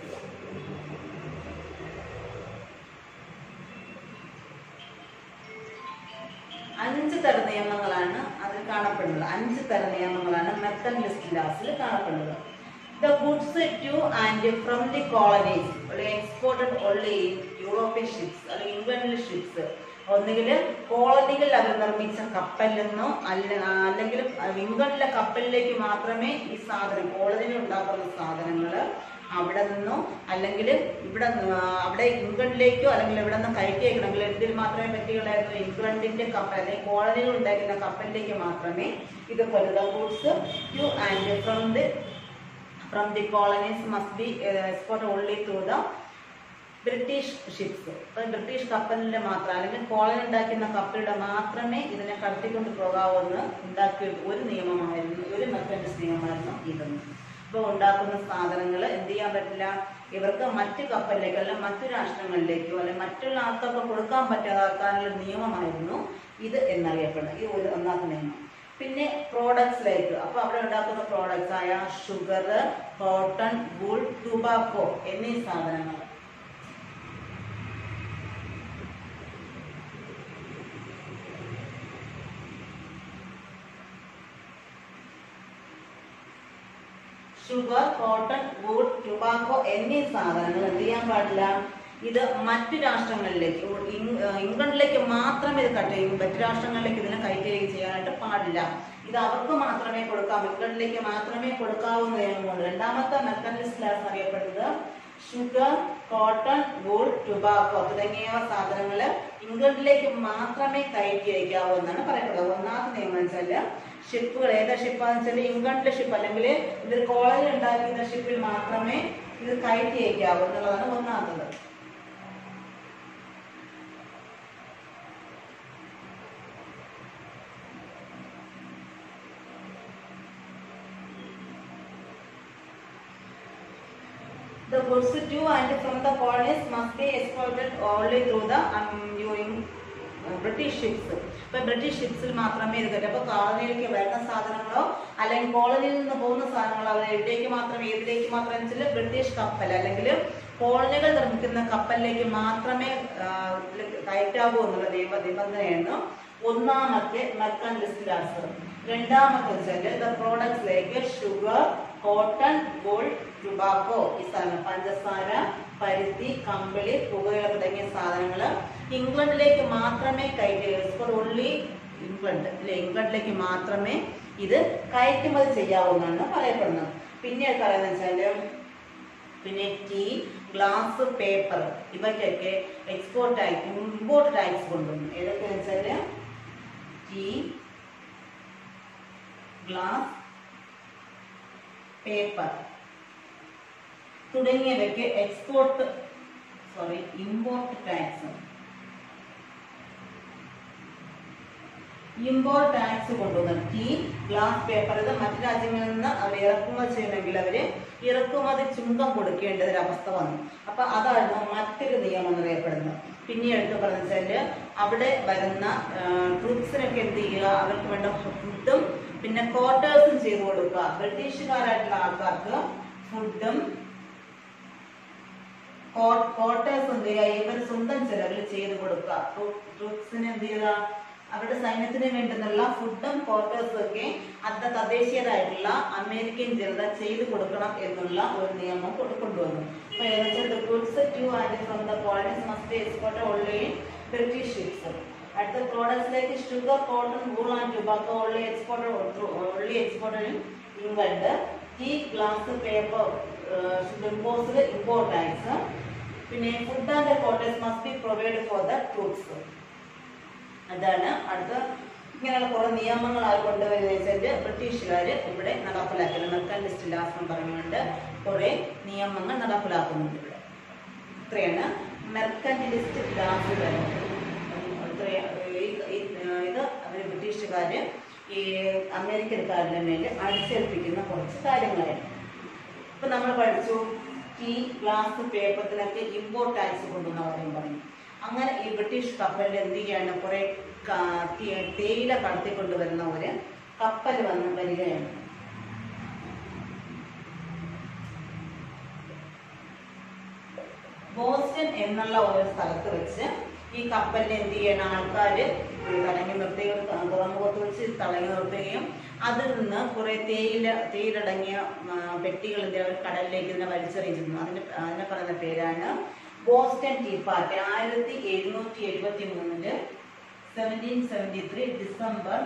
അഞ്ച് തരം നിയമങ്ങളാണ് അതിൽ കാണപ്പെടുന്നത്. 5 തരം നിയമങ്ങളാണ് മെർക്കന്റിലിസ്റ്റ് ലാസിൽ കാണപ്പെടുന്നത്. The goods to and from the colonies were exported only in European ships അല്ലെങ്കിൽ ഇംഗ്ലണ്ടിലെ ഷിപ്സ്. ഒന്നുകിൽ കോളനികളിൽ അവർ നിർമ്മിച്ച കപ്പലിൽ നിന്നോ അല്ലെങ്കിൽ ഇംഗ്ലണ്ടിലെ കപ്പലിലേക്ക് മാത്രമേ ഈ സാധനം, കോളനിയിൽ ഉണ്ടാക്കുന്ന സാധനങ്ങൾ അവിടെ നിന്നോ അല്ലെങ്കിൽ അവിടെ ഇംഗ്ലണ്ടിലേക്കോ അല്ലെങ്കിൽ ഇവിടെ നിന്ന് കയറ്റി അയക്കണമെങ്കിൽ എന്തിൽ മാത്രമേ പറ്റുകയുള്ളായിരുന്നു? ഇംഗ്ലണ്ടിന്റെ കപ്പൽ അല്ലെങ്കിൽ കോളനികൾ ഉണ്ടാക്കുന്ന കപ്പലിലേക്ക് മാത്രമേ ഇത് പറ്റുക. Goods to and from the colonies must be exported only through the British ships. അപ്പോൾ ബ്രിട്ടീഷ് കപ്പലിന്റെ മാത്രം അല്ലെങ്കിൽ കോളനി ഉണ്ടാക്കുന്ന കപ്പലുടെ മാത്രമേ ഇതിനെ കടത്തിക്കൊണ്ട് പോകാവൂന്ന് ഉണ്ടാക്കിയ ഒരു നിയമമായിരുന്നു, ഒരു മെർക്കന്റിലിസ്റ്റ് നിയമമായിരുന്നു ഇതെന്ന്. ഇപ്പോൾ ഉണ്ടാക്കുന്ന സാധനങ്ങൾ എന്ത് ചെയ്യാൻ പറ്റില്ല, ഇവർക്ക് മറ്റു കപ്പലിലേക്കോ അല്ലെങ്കിൽ മറ്റു രാഷ്ട്രങ്ങളിലേക്കോ അല്ലെങ്കിൽ മറ്റുള്ള ആൾക്കൊക്കെ കൊടുക്കാൻ പറ്റാതാക്കാനുള്ള നിയമമായിരുന്നു ഇത് എന്നറിയപ്പെടുന്നത്. ഈ ഒരു ഒന്നാമത്തെ നിയമം. പിന്നെ പ്രോഡക്ട്സിലേക്ക്, അപ്പൊ അവിടെ ഉണ്ടാക്കുന്ന പ്രോഡക്ട്സ് ആയ ഷുഗർ, കോട്ടൺ, വൂൾ, ടുബാക്കോ എന്നീ സാധനങ്ങൾ. ഷുഗർ, കോട്ടൺ, വൂൾ, ടുബാക്കോ എന്നീ സാധനങ്ങൾ എന്ത് ചെയ്യാൻ പാടില്ല, ഇത് മറ്റു രാഷ്ട്രങ്ങളിലേക്ക്, ഇംഗ്ലണ്ടിലേക്ക് മാത്രമേ ഇത് മറ്റു രാഷ്ട്രങ്ങളിലേക്ക് ഇതിനെ കയറ്റുകയും ചെയ്യാനായിട്ട് പാടില്ല. ഇത് അവർക്ക് മാത്രമേ കൊടുക്കാവൂ, ഇംഗ്ലണ്ടിലേക്ക് മാത്രമേ കൊടുക്കാവുന്ന നിയമമുണ്ട്. രണ്ടാമത്തെ മെർക്കന്റിലിസ്റ്റ് ലാസ് അറിയപ്പെടുന്നത് ഷുഗർ, കോട്ടൺ, വൂൾ, ടുബാക്കോ തുടങ്ങിയ സാധനങ്ങൾ ഇംഗ്ലണ്ടിലേക്ക് മാത്രമേ കയറ്റി അയക്കാവൂ എന്നാണ് പറയപ്പെടുന്നത്. ഒന്നാമത്തെ നിയമം വെച്ചാല് ഷിപ്പുകൾ, ഏതാ ഷിപ്പാന്ന് വെച്ചാൽ ഇംഗ്ലണ്ടിലെ ഷിപ്പ് അല്ലെങ്കിൽ ഇതൊരു കോളനി ഉണ്ടാക്കിയ ഷിപ്പിൽ മാത്രമേ ഇത് കയറ്റി അയക്കാവൂ എന്നുള്ളതാണ് ഒന്നാമത്തത്. The goods to and from the colonies must be exported only through the British ships. ഇപ്പൊ ബ്രിട്ടീഷ് ഷിപ്സിൽ മാത്രമേ ഇത് കയറ്റൂ. അപ്പൊ കോളനിയിലേക്ക് വരുന്ന സാധനങ്ങളോ അല്ലെങ്കിൽ കോളനിയിൽ നിന്ന് പോകുന്ന സാധനങ്ങളോ അവർ എവിടേക്ക് മാത്രം, ഏതിലേക്ക് മാത്രം വെച്ചാൽ ബ്രിട്ടീഷ് കപ്പൽ അല്ലെങ്കിൽ കോളനികൾ നിർമ്മിക്കുന്ന കപ്പലിലേക്ക് മാത്രമേ കയറ്റാവൂ എന്നുള്ള നിബന്ധനയാണ് ഒന്നാമത്തെ മെർക്കന്റിലിസ്റ്റ് ലാസ്. രണ്ടാമത്തെ വെച്ചാൽ പ്രോഡക്ട്സിലേക്ക് ഷുഗർ, കോട്ടൺ, വൂൾ, ടുബാക്കോ ഈ സാധനം, പഞ്ചസാര, പരുത്തി, കമ്പിളി, പുകയില തുടങ്ങിയ സാധനങ്ങൾ ഇംഗ്ലണ്ടിലേക്ക് മാത്രമേ ഓൺലി ഇംഗ്ലണ്ടിലേക്ക് മാത്രമേ ഇത് കയറ്റുമതി ചെയ്യാവുന്നതാണ് പറയപ്പെടുന്നത്. പിന്നെ പറയുന്നത് വെച്ചാല് പിന്നെ ടീ, ഗ്ലാസ്, പേപ്പർ ഇവയ്ക്കൊക്കെ ഇമ്പോർട്ട് ടാക്സ് കൊണ്ടുവന്നു. ഏതൊക്കെ വെച്ചാല് ടീ, ഗ്ലാസ്, പേപ്പർ തുടങ്ങിയവയ്ക്ക് ഇമ്പോർട്ട് ടാക്സ് കൊണ്ടുവന്നു. ടീ, ഗ്ലാസ്, പേപ്പർ ഇത് മറ്റു രാജ്യങ്ങളിൽ നിന്ന് അവർ ഇറക്കുമതി ചെയ്യണമെങ്കിൽ അവര് ഇറക്കുമതി ചുങ്കം കൊടുക്കേണ്ട ഒരു അവസ്ഥ വന്നു. അപ്പൊ അതായിരുന്നു മറ്റൊരു നിയമം എന്നറിയപ്പെടുന്നത്. പിന്നെ എടുത്ത് പറഞ്ഞാല് അവിടെ വരുന്ന ട്രൂപ്സിനൊക്കെ എന്ത് ചെയ്യുക, അവർക്ക് വേണ്ട ഫുഡും പിന്നെ ക്വാർട്ടേഴ്സും ചെയ്തു കൊടുക്കുക. ബ്രിട്ടീഷുകാരായിട്ടുള്ള ആൾക്കാർക്ക് ഫുഡും ക്വാർട്ടേഴ്സ് എന്ത് ചെയ്യുക, ഇവർ സ്വന്തം ചെലവിൽ ചെയ്തു കൊടുക്കുക. ട്രൂപ്സിന് എന്ത് ചെയ്യുക, അവരുടെ സൈന്യത്തിന് വേണ്ടുന്നുള്ള ഫുഡും ക്വാർട്ടേഴ്സും ഒക്കെ തദ്ദേശീയരായിട്ടുള്ള അമേരിക്കൻ ജനത ചെയ്തു കൊടുക്കണം എന്നുള്ള ഒരു നിയമം കൊണ്ടുവന്നു. British ships. അടുത്ത പ്രോഡക്ട്സിലേക്ക് sugar, cotton, wool and tobacco only exported in England. Tea, glass, paper imposed import tax. പിന്നെ food and quarters must be provide for the troops. അതാണ് അടുത്ത. ഇങ്ങനെയുള്ള കുറെ നിയമങ്ങൾ ആയി കൊണ്ടുവരുന്ന വെച്ചാൽ ബ്രിട്ടീഷുകാർ ഇവിടെ നടപ്പിലാക്കില്ല. മെർക്കന്റിലിസ്റ്റ് ലാസ് എന്ന് പറഞ്ഞുകൊണ്ട് കുറെ നിയമങ്ങൾ നടപ്പിലാക്കുന്നുണ്ട് ഇവിടെ. ഇത്രയാണ് മെർക്കന്റിലിസ്റ്റ് ലാസ് വരുന്നത്. ഇത് അവർ ബ്രിട്ടീഷുകാര് ഈ അമേരിക്കൻകാരുടെ മേലെ അടിച്ചേൽപ്പിക്കുന്ന കുറച്ച് കാര്യങ്ങളായിരുന്നു. ഇപ്പൊ നമ്മൾ പഠിച്ചു ടീ, ഗ്ലാസ്, പേപ്പറിനൊക്കെ ഇമ്പോർട്ട് ടാക്സ് കൊണ്ടുവന്ന കാര്യം പറഞ്ഞു. അങ്ങനെ ഈ ബ്രിട്ടീഷ് കപ്പലിൽ എന്ത് ചെയ്യാണ്, കുറെ തേയില കടത്തിക്കൊണ്ടുവരുന്ന ഒരു കപ്പൽ വരികയാണ്. ബോസ്റ്റൺ എന്നുള്ള ഒരു സ്ഥലത്ത് വെച്ച് ഈ കപ്പലിനെ എന്ത് ചെയ്യണം, ആൾക്കാര് തടങ്ങി നിർത്തുകയും തുറമുഖത്ത് വെച്ച് തടങ്ങി നിർത്തുകയും അതിൽ നിന്ന് കുറെ തേയിലടങ്ങിയ പെട്ടികൾ അവർ കടലിലേക്ക് ഇതിനെ വലിച്ചെറിഞ്ഞിരുന്നു. അതിനെ പറയുന്ന പേരാണ് ബോസ്റ്റൺ ടീ പാർട്ടി. 1773 1773 ഡിസംബർ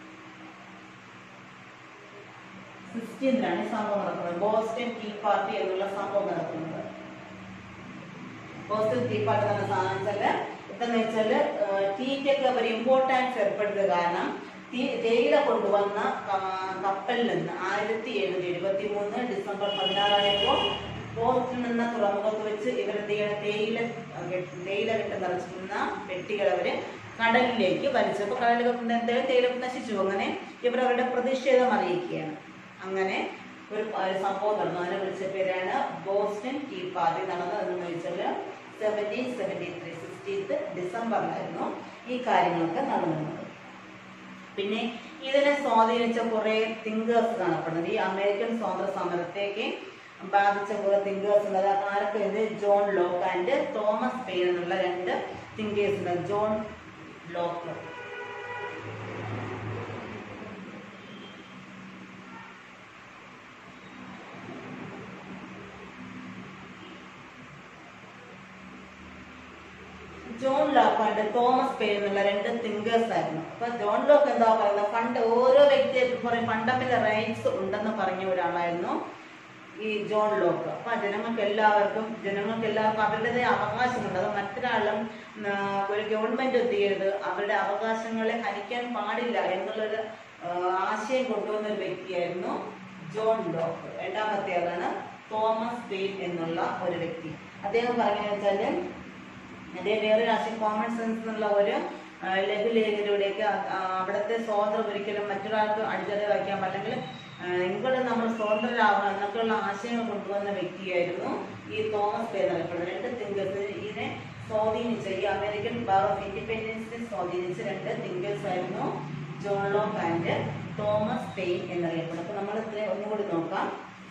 16 സംഭവം നടക്കുന്നത്. ബോസ്റ്റൺ ടീ പാർട്ടി എന്നുള്ള സംഭവം നടക്കുന്നത്. ബോസ്റ്റൺ ടീ പാർട്ടി എന്ന സാധനത്തില് എന്താന്ന് വെച്ചാല് ടീക്കൊക്കെ അവർ ഇമ്പോർട്ടൻസ് ഏർപ്പെടുത്തുക. കാരണം തേയില കൊണ്ടുവന്ന കപ്പലിൽ നിന്ന് 1773 ഡിസംബർ 16 ബോസ്റ്റൺ എന്ന തുറമുഖത്ത് വെച്ച് ഇവരെന്ത് ചെയ്യണം, തേയില കെട്ട് നിറച്ചിരുന്ന പെട്ടികൾ അവര് കടലിലേക്ക് വലിച്ചപ്പോൾ കടലിൽ എന്തായാലും തേയില നശിച്ചു. അങ്ങനെ ഇവരവരുടെ പ്രതിഷേധം അറിയിക്കുകയാണ്. അങ്ങനെ ഒരു സംഭവം നടന്നു. അതിനെ വിളിച്ച പേരാണ് ബോസ്റ്റൺ ടീ പാർട്ടി. നടന്നതെന്ന് വെച്ചാൽ 1773 16 ഡിസംബറിലായിരുന്നു ഈ കാര്യങ്ങളൊക്കെ നടന്നത്. പിന്നെ ഇതിനെ സ്വാധീനിച്ച കുറെ തിങ്കേഴ്സ് കാണപ്പെടുന്നത്. ഈ അമേരിക്കൻ സ്വാതന്ത്ര്യ സമരത്തേക്ക് ബാധിച്ച കുറെ തിങ്കേഴ്സ് ഉണ്ട്. ആരൊക്കെ ഉണ്ട്? John Locke and Thomas Paine എന്നുള്ള 2 തിങ്കേഴ്സ് ഉണ്ട്. John Locke and Thomas Paine എന്നുള്ള 2 തിങ്കേഴ്സ് ആയിരുന്നു. അപ്പൊ ജോൺ ലോക്ക് എന്താ പറയുന്നത്, ഓരോ വ്യക്തിക്കും കുറെ ഫണ്ടമെന്റൽ റൈറ്റ്സ് ഉണ്ടെന്ന് പറഞ്ഞ ഒരാളായിരുന്നു ഈ ജോൺ ലോക്ക്. അപ്പൊ ജനങ്ങൾക്ക് എല്ലാവർക്കും അവരുടേതായ അവകാശമുണ്ട്. അത് മറ്റൊരാളും ഒരു ഗവൺമെന്റ് എന്ത് ചെയ്യരുത്, അവരുടെ അവകാശങ്ങളെ ഹനിക്കാൻ പാടില്ല എന്നുള്ളൊരു ആശയം കൊണ്ടുവന്ന ഒരു വ്യക്തിയായിരുന്നു ജോൺ ലോക്ക്. രണ്ടാമത്തെ ആളാണ് തോമസ് പെയിൻ എന്നുള്ള ഒരു വ്യക്തി. അദ്ദേഹം പറഞ്ഞതെന്ന് വെച്ചാല് അതേ വേറൊരു ആശയം കോമൺ സെൻസ് എന്നുള്ള ഒരു ലഘുലേഖയിലൂടെയൊക്കെ അവിടുത്തെ സ്വാതന്ത്ര്യം ഒരിക്കലും മറ്റൊരാൾക്ക് അടിച്ചറി വയ്ക്കാം, അല്ലെങ്കിൽ ഇവിടെ നമ്മൾ സ്വതന്ത്രരാകണം എന്നൊക്കെയുള്ള ആശയങ്ങൾ കൊണ്ടുവന്ന വ്യക്തിയായിരുന്നു ഈ തോമസ് പെയിൻ എന്നറിയപ്പെടുന്നത്. 2 തിങ്കേഴ്സ് ഇതിനെ സ്വാധീനിച്ച, ഈ അമേരിക്കൻ വാർ ഓഫ് ഇൻഡിപെൻഡൻസിനെ സ്വാധീനിച്ച 2 തിങ്കേഴ്സ് ആയിരുന്നു John Locke and Thomas Paine എന്നറിയപ്പെടുന്നത്. അപ്പൊ നമ്മൾ ഇത്ര ഒന്നുകൂടി നോക്കാം.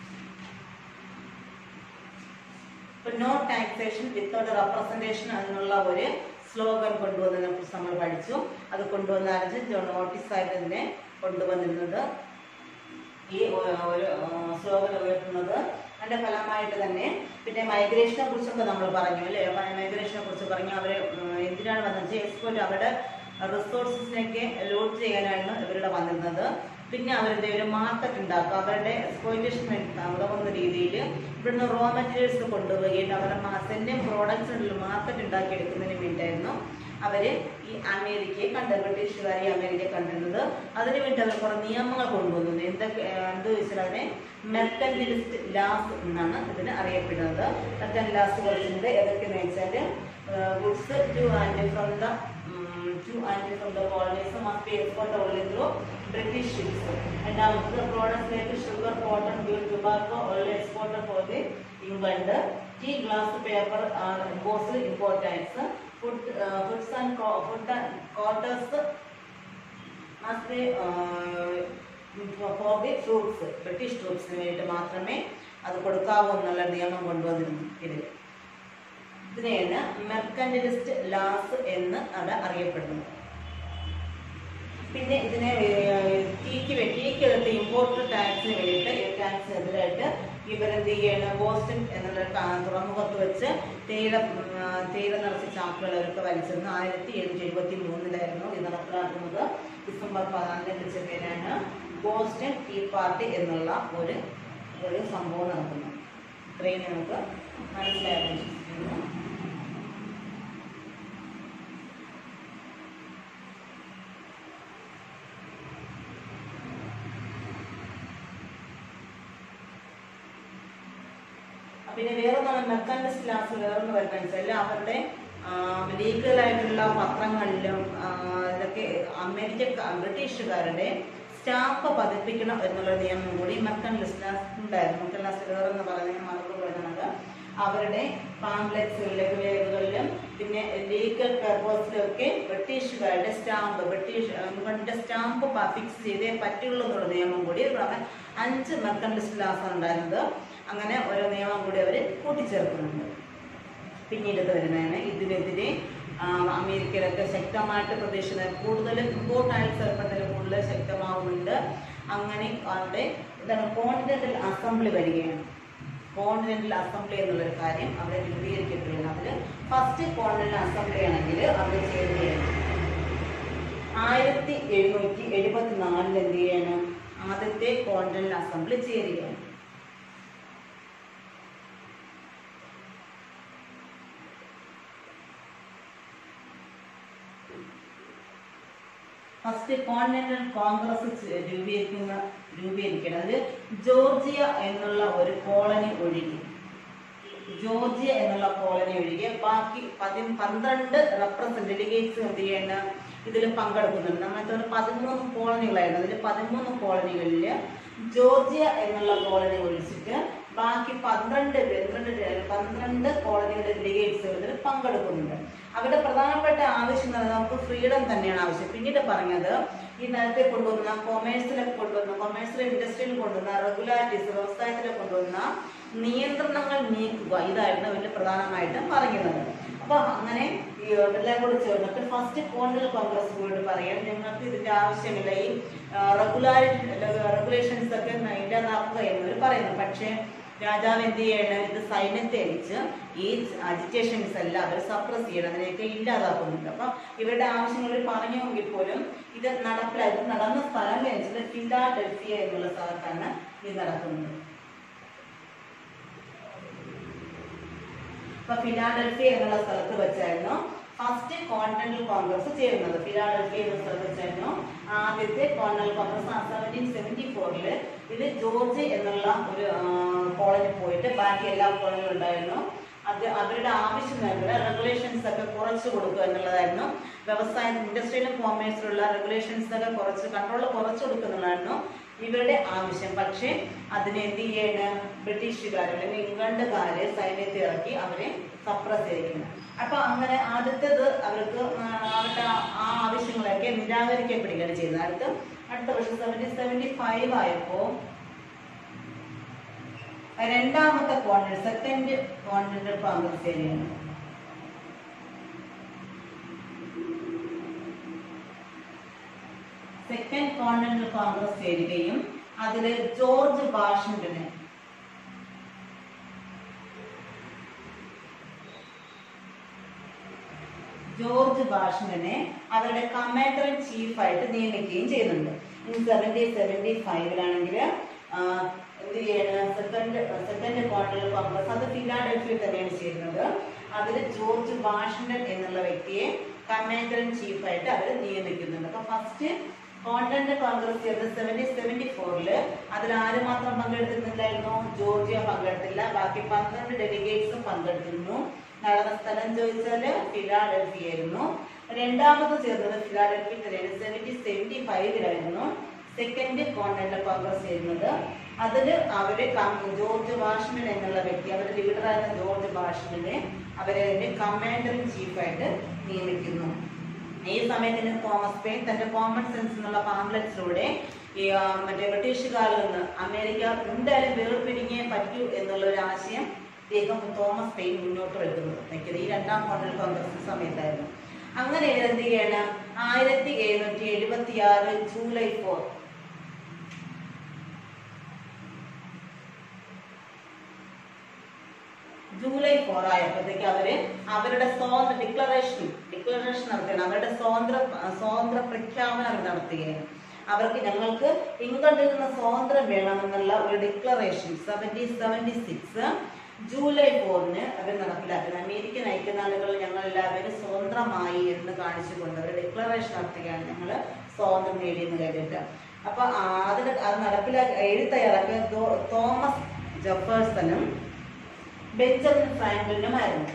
നോ ടാക്സേഷൻ വിത്തൗട്ട് റെപ്രസെന്റേഷൻ എന്നുള്ള ഒരു സ്ലോഗൻ കൊണ്ടുവന്നതിനെ കുറിച്ച് നമ്മൾ പഠിച്ചു. അത് കൊണ്ടുവന്ന ജോൺ ഓട്ടിസ് ആയിട്ട് ഇതിനെ കൊണ്ടുവന്നിരുന്നത്. ഈ ഒരു സ്ലോഗൻ ഉയർത്തുന്നത് അതിന്റെ ഫലമായിട്ട് തന്നെ പിന്നെ മൈഗ്രേഷനെ കുറിച്ചൊക്കെ നമ്മൾ പറഞ്ഞു അല്ലേ. മൈഗ്രേഷനെ കുറിച്ച് പറഞ്ഞു. അവര് എന്തിനാണ് വന്നത്, എക്സ്പോർട്ട് അവരുടെ റിസോഴ്സസിനൊക്കെ ലോഡ് ചെയ്യാനാണ് ഇവരുടെ വന്നിരുന്നത്. പിന്നെ അവരുടെ ഒരു മാർക്കറ്റ് ഉണ്ടാക്കുക, അവരുടെ എക്സ്പ്ലോയിറ്റേഷൻ ഉതകുന്ന രീതിയിൽ ഇവിടുന്ന് റോ മെറ്റീരിയൽസ് കൊണ്ടുപോവുകയും അവരുടെ സെന്റിങ് പ്രോഡക്ട്സ് മാർക്കറ്റ് ഉണ്ടാക്കിയെടുക്കുന്നതിന് വേണ്ടിയായിരുന്നു അവര് ഈ അമേരിക്കയെ ബ്രിട്ടീഷുകാർ ഈ അമേരിക്കയെ കണ്ടിരുന്നത്. അതിനു വേണ്ടി അവർ കുറെ നിയമങ്ങൾ കൊണ്ടുവന്നത്. എന്ത് വെച്ചാൽ അതിനെ മെർക്കന്റിലിസ്റ്റ് ലാസ് എന്നാണ് ഇതിന് അറിയപ്പെടുന്നത്. മെർക്കന്റ് ലാസ് പറയുന്നത് ഏതൊക്കെയെന്ന് വെച്ചാൽ goods to and from the colonies must be export only through British ships. And the products like sugar, cotton, wool, tobacco, oil exported for the England. Tea, glass, paper are imposed import tax. Foods and quarters must be for the troops. British troops വേണ്ടിയിട്ട് മാത്രമേ അത് കൊടുക്കാവൂ എന്നുള്ള നിയമം കൊണ്ടുവന്നിരുന്നു. ഇതിനെയാണ് മെർക്കന്റിലിസ്റ്റ് Las എന്ന് അവിടെ അറിയപ്പെടുന്നത്. പിന്നെ ഇതിനെ ടീക്കെടുത്ത് ഇമ്പോർട്ട് ടാക്സിന് വേണ്ടിയിട്ട് ടാക്സിനെതിരായിട്ട് ഇവരെന്ത് ചെയ്യാണ്, ബോസ്റ്റൺ എന്നുള്ള തുറമുഖത്ത് വെച്ച് തേയില നിറച്ച ചാക്കുകൾ അവർക്ക് വലിച്ചിരുന്നു. 1773 ഇത് നടപ്പിലാക്കുന്നത്. ഡിസംബർ 14 വിളിച്ച പേരാണ് ബോസ്റ്റൺ ടീ പാർട്ടി എന്നുള്ള ഒരു സംഭവം നടക്കുന്നു. ഇത്രയും നമുക്ക് മനസ്സിലായെന്ന് വിശ്വസിക്കുന്നു. പിന്നെ വേറൊന്നാണ് മെർക്കന്റിലിസ്റ്റ് ലാസ്. വേറൊന്ന് വരുന്നത് വെച്ചാൽ അവരുടെ ലീഗലായിട്ടുള്ള പത്രങ്ങളിലും ഇതൊക്കെ ബ്രിട്ടീഷുകാരുടെ സ്റ്റാമ്പ് പതിപ്പിക്കണം എന്നുള്ള നിയമം കൂടി മെർക്കന്റിലിസ്റ്റ് ലാസ് ഉണ്ടായിരുന്നു. മെർക്കന്റിലിസ്റ്റ് വേറെന്ന് പറയുന്നത് മറന്നു പോയതാണ്. അവരുടെ പാംപ്ലെറ്റ്സുകളിലും പിന്നെ ലീഗൽ പർപ്പസിലൊക്കെ ബ്രിട്ടീഷുകാരുടെ ബ്രിട്ടീഷ് സ്റ്റാമ്പ് ഫിക്സ് ചെയ്തേ പറ്റുള്ളൂ എന്നുള്ള നിയമം കൂടി 5 മെർക്കന്റൈൽ ലാസ് ഉണ്ടായിരുന്നത്. അങ്ങനെ ഓരോ നിയമം കൂടി അവർ കൂട്ടിച്ചേർക്കുന്നുണ്ട്. പിന്നീട് വരുന്നതാണ് ഇതിനെതിരെ അമേരിക്കയിലൊക്കെ ശക്തമായിട്ട് പ്രതീക്ഷിക്കുന്നത്, കൂടുതലും ഇമ്പോർട്ട് ആയിട്ട് ഏർപ്പെടുന്നതിൽ കൂടുതൽ ശക്തമാവുന്നുണ്ട്. അങ്ങനെ അവിടെ എന്താണ് കോണ്ടിനെന്റൽ അസംബ്ലി വരികയാണ്. കോണ്ടിനെന്റൽ അസംബ്ലി എന്നുള്ളൊരു കാര്യം അവിടെ രൂപീകരിക്കപ്പെടുകയാണ്. അതിൽ ഫസ്റ്റ് കോണ്ടിനെന്റൽ അസംബ്ലി ആണെങ്കിൽ അവിടെ ചേരുകയാണ് 1774 എന്ത് ചെയ്യാണ് ആദ്യത്തെ കോണ്ടിനെന്റൽ അസംബ്ലി ചേരുകയാണ്. ഫസ്റ്റ് കോണ്ടിനെന്റൽ കോൺഗ്രസ് രൂപീകരിക്കണം. അതിൽ ജോർജിയ എന്നുള്ള ഒരു കോളനി ഒഴികെ ബാക്കി 12 ഡെലിഗേറ്റ്സ് എന്ത് ചെയ്യണം ഇതിൽ പങ്കെടുക്കുന്നുണ്ട്. നമ്മളെ 13 കോളനികളായിരുന്നു. അതിൽ 13 കോളനികളിൽ ജോർജിയ എന്നുള്ള കോളനി ഒഴിച്ചിട്ട് ബാക്കി 12 കോളനികളുടെ ഡെലിഗേറ്റ്സ് ഇതിൽ പങ്കെടുക്കുന്നുണ്ട്. അവരുടെ പ്രധാനപ്പെട്ട ആവശ്യം എന്ന് പറയുന്നത് നമുക്ക് ഫ്രീഡം തന്നെയാണ് ആവശ്യം. പിന്നീട് പറഞ്ഞത് ഈ നേരത്തെ കൊണ്ടുവന്ന കൊമേഴ്സ്യൽ ഇൻഡസ്ട്രിയിൽ കൊണ്ടുവന്ന റെഗുലാരിറ്റീസ്, വ്യവസായത്തിൽ കൊണ്ടുവന്ന നിയന്ത്രണങ്ങൾ നീക്കുക, ഇതായിരുന്നു വലിയ പ്രധാനമായിട്ടും പറയുന്നത്. അപ്പൊ അങ്ങനെ എല്ലാം കൂടി ചേർന്നിട്ട് ഫസ്റ്റ് കോണ്ടിനെന്റൽ കോൺഗ്രസ് പോയിട്ട് പറയാം ഞങ്ങൾക്ക് ഇതിന്റെ ആവശ്യമില്ല, ഈ റെഗുലേഷൻസ് ഒക്കെ ഇല്ലാതാക്കുക എന്നവർ പറയുന്നു. പക്ഷേ രാജാവ് എന്ത് ചെയ്യണം, ഇത് സൈന്യത്തെ അടിച്ച് ഈ അജിറ്റേഷൻസ് എല്ലാം അവർ സപ്രസ് ചെയ്യണം, അതിനെയൊക്കെ ഇല്ലാതാക്കുന്നുണ്ട്. അപ്പം ഇവരുടെ ആവശ്യങ്ങൾ പറഞ്ഞെങ്കിൽ പോലും ഇത് നടന്ന സ്ഥലം വെച്ചത് ഫിലാഡൽഫിയ എന്നുള്ള സ്ഥലത്താണ് ഇത് നടക്കുന്നത്. അപ്പൊ ഫിലാഡൽഫിയ എന്നുള്ള സ്ഥലത്ത് വെച്ചായിരുന്നു ഫസ്റ്റ് കോണ്ടിനെന്റൽ കോൺഗ്രസ് ചേരുന്നത്. ഫിലാഡൽഫിയ എന്ന സ്ഥലത്ത് വെച്ചായിരുന്നു ആദ്യത്തെ കോണ്ടിനെന്റൽ കോൺഗ്രസ്. 1774 ഇത് ജോർജ് എന്നുള്ള ഒരു കോളനി പോയിട്ട് ബാക്കി എല്ലാ കോളനികളും ഉണ്ടായിരുന്നു. അത് അവരുടെ ആവശ്യം റെഗുലേഷൻസ് ഒക്കെ കുറച്ച് കൊടുക്കുക എന്നുള്ളതായിരുന്നു. വ്യവസായം, ഇൻഡസ്ട്രിയിലും കോമേഴ്സിലുള്ള റെഗുലേഷൻസ് ഒക്കെ കൺട്രോൾ കുറച്ച് കൊടുക്കുക എന്നുള്ളതായിരുന്നു ഇവരുടെ ആവശ്യം. പക്ഷെ അതിനെ എന്ത് ചെയ്യണം, ബ്രിട്ടീഷുകാർ അല്ലെങ്കിൽ ഇംഗ്ലണ്ടുകാര് സൈന്യത്തെ ഇറക്കി അവരെ സപ്രസ് ചെയ്യിക്കുന്നു. അപ്പൊ അങ്ങനെ ആദ്യത്തേത് അവർക്ക് അവരുടെ ആ ആവശ്യങ്ങളൊക്കെ നിരാകരിക്കപ്പെടുകയാണ് ചെയ്യുന്നത്. അടുത്ത വർഷം 1775 ആയപ്പോ രണ്ടാമത്തെ സെക്കൻഡ് കോണ്ടിനെന്റൽ കോൺഗ്രസ് ചേരുകയാണ്. സെക്കൻഡ് കോണ്ടിനെന്റൽ കോൺഗ്രസ് ചേരുകയും അതിൽ ജോർജ് വാഷിംഗ്ടനെ അവരുടെ കമാൻഡർ ഇൻ ചീഫ് ആയിട്ട് നിയമിക്കുകയും ചെയ്യുന്നുണ്ട്. 1775 എന്ത് ചെയ്യണം, സെക്കൻഡ് കോണ്ടിനെന്റൽ കോൺഗ്രസ് അത് ഫിലാഡൽഫിയ തന്നെയാണ് ചെയ്യുന്നത്. അതിൽ ജോർജ് വാഷിംഗ്ടൺ എന്നുള്ള വ്യക്തിയെ കമാൻഡർ ഇൻ ചീഫ് ആയിട്ട് അവർ നിയമിക്കുന്നുണ്ട്. അപ്പൊ ഫസ്റ്റ് കോണ്ടിനെന്റൽ കോൺഗ്രസ് ചേർന്ന് 1774 അതിൽ ആര് മാത്രം പങ്കെടുത്തിരുന്നില്ലായിരുന്നു, ജോർജിയ പങ്കെടുത്തില്ല. ബാക്കി 12 ഡെലിഗേറ്റ്സും പങ്കെടുത്തിരുന്നു. നടന്ന സ്ഥലം ചോദിച്ചാല് ഫിലാഡൽഫിയ ആയിരുന്നു. രണ്ടാമത് ചേർന്നത് ഫിലാഡൽഫിയ തന്നെയാണ്. 1775 സെക്കൻഡ് കോണ്ടിനെന്റൽ കോൺഗ്രസ് ചേരുന്നത്. അതിൽ അവര് ജോർജ് വാഷിംഗ്ടൺ എന്നുള്ള വ്യക്തി, അവരുടെ ലീഡറായിരുന്ന ജോർജ് വാഷിംഗ്ടനെ അവരെ കമാൻഡർ ഇൻ ചീഫ് ആയിട്ട് നിയമിക്കുന്നു. ഈ സമയത്തിന് തോമസ് പെയിൻ തന്റെ കോമൺ സെൻസ് എന്നുള്ള പാംപ്ലെറ്റ്സിലൂടെ ഈ മറ്റേ ബ്രിട്ടീഷുകാരിൽ നിന്ന് അമേരിക്ക എന്തായാലും വേർപിരിഞ്ഞേ പറ്റൂ എന്നുള്ള ഒരു ആശയം തോമസ് പെയിൻ മുന്നോട്ട് വെക്കുന്നത് ഈ രണ്ടാം കോണ്ടിനെന്റൽ കോൺഗ്രസ് സമയത്തായിരുന്നു. അങ്ങനെ എന്ത് ചെയ്യണം, 1776 ജൂലൈ 4 ആയപ്പോഴത്തേക്ക് അവരുടെ ഡിക്ലറേഷൻ നടത്തുകയാണ്. അവരുടെ സ്വാതന്ത്ര്യ പ്രഖ്യാപനം നടത്തുകയാണ്. ഞങ്ങൾക്ക് ഇംഗ്ലണ്ടിൽ നിന്ന് സ്വാതന്ത്ര്യം വേണമെന്നുള്ള ഒരു ഡിക്ലറേഷൻ 1776 ജൂലൈ 4 അവർ നടപ്പിലാക്കുന്നത്. അമേരിക്കൻ ഐക്യനാടുകൾ ഞങ്ങൾ എല്ലാവരും സ്വതന്ത്രമായി എന്ന് കാണിച്ചുകൊണ്ട് അവർ ഡിക്ലറേഷൻ നടത്തുകയാണ്, ഞങ്ങൾ സ്വാതന്ത്ര്യം നേടിയെന്ന് കരുതിയിട്ട്. അപ്പൊ അത് എഴുതി തയ്യാറാക്കിയ തോമസ് ജെഫേഴ്സണും ബെഞ്ചമിൻ ഫ്രാങ്ക്ലിനുമായിരുന്നു.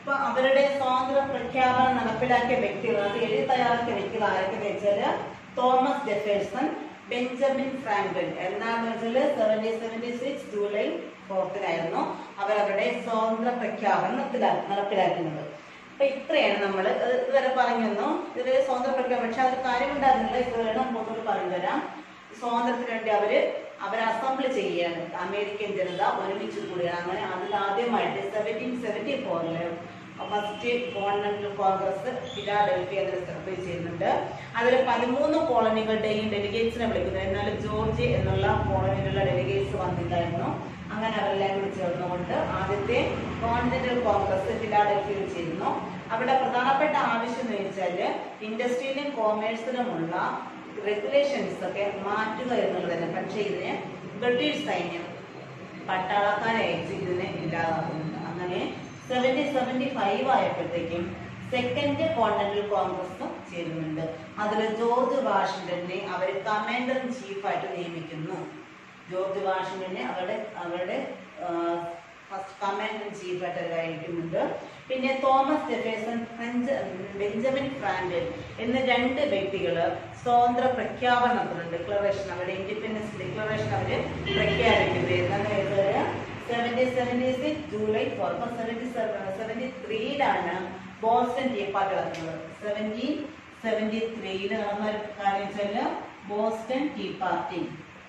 അപ്പൊ അവരുടെ സ്വാതന്ത്ര്യ പ്രഖ്യാപനം നടപ്പിലാക്കിയ വ്യക്തികൾ, അത് എഴുതി തയ്യാറാക്കിയ വ്യക്തികൾ ആരൊക്കെ വെച്ചാല് തോമസ് ജെഫേഴ്സൺ, ബെഞ്ചമിൻ ഫ്രാങ്ക്ലിൻ. എന്നാന്ന് വെച്ചാല് 1776 ജൂലൈ 4 അവരവരുടെ സ്വാതന്ത്ര്യ പ്രഖ്യാപനം നടപ്പിലാക്കുന്നത്. അപ്പൊ ഇത്രയാണ് നമ്മൾ ഇതുവരെ പറഞ്ഞു. ഇതിൽ സ്വാതന്ത്ര്യ പ്രഖ്യാപനം, പക്ഷെ അത് കാര്യമുണ്ടായിരുന്നില്ല. ഇതുവരെ നമുക്ക് പറഞ്ഞു തരാം. സ്വാതന്ത്ര്യത്തിന് വേണ്ടി അവർ അസംബ്ലി ചെയ്യുകയാണ്. അമേരിക്കൻ ജനത ഒരുമിച്ച് കൂടുകയാണ്. അങ്ങനെ അതിൽ ആദ്യമായിട്ട് 1774 ഫസ്റ്റ് കോണ്ടിനെന്റൽ കോൺഗ്രസ് ഫിലാഡൽഫിയ എന്ന സ്ഥലത്ത് ചെയ്യുന്നുണ്ട്. അതിൽ 13 കോളനികളുടെയും ഡെലിഗേറ്റ്സിനെ വിളിക്കുന്നു. എന്നാൽ ജോർജ് എന്നുള്ള കോളനിയിലുള്ള ഡെലിഗേറ്റ്സ് വന്നില്ലായിരുന്നു. അങ്ങനെ അവരെല്ലാം കൂടി ചേർന്നുകൊണ്ട് ആദ്യത്തെ കോണ്ടിനെന്റൽ കോൺഗ്രസ് ഫിലാഡൽഫിയയിൽ ചേരുന്നു. അവിടെ പ്രധാനപ്പെട്ട ആവശ്യം എന്ന് വെച്ചാൽ ഇൻഡസ്ട്രിയിലും കോമേഴ്സിലുമുള്ള റെഗുലേഷൻസ് ഒക്കെ മാറ്റുക എന്നുള്ളത് തന്നെ. പക്ഷേ ഇതിന് ബ്രിട്ടീഷ് സൈന്യം പട്ടാളക്കാരെ അയച്ച് ഇതിനെ ഇല്ലാതാക്കുന്നുണ്ട്. അങ്ങനെ 1775 ആയപ്പോഴത്തേക്കും സെക്കൻഡ് കോണ്ടിനെന്റൽ കോൺഗ്രസ് ചേരുന്നുണ്ട്. അതിൽ ജോർജ് വാഷിംഗ്ടനെ അവർ കമാൻഡർ ഇൻ ചീഫ് ആയിട്ട് നിയമിക്കുന്നു. ജോർജ് വാഷിംഗ്ടനെ അവരുടെ ഫസ്റ്റ് കമാൻഡർ ഇൻ ചീഫ് ആയിട്ട് അയക്കുന്നുണ്ട്. പിന്നെ തോമസ് ജെഫേഴ്സൺ, ബെഞ്ചമിൻ ഫ്രാങ്ക്ലിൻ എന്ന 2 വ്യക്തികൾ സ്വാതന്ത്ര്യ പ്രഖ്യാപനത്തിനുള്ള ഡിക്ലറേഷൻ, അവരുടെ ഇൻഡിപെൻഡൻസ് ഡിക്ലറേഷൻ അവർ പ്രഖ്യാപിക്കുന്നത്. എന്താണെന്ന് വെച്ചാൽ 1776 ജൂലൈ 4. 1773 ബോസ്റ്റൺ ടീ പാർട്ടി നടക്കുന്നത്. 1773 നടന്ന കാര്യം വെച്ചാൽ ബോസ്റ്റൺ ടീ പാർട്ടി.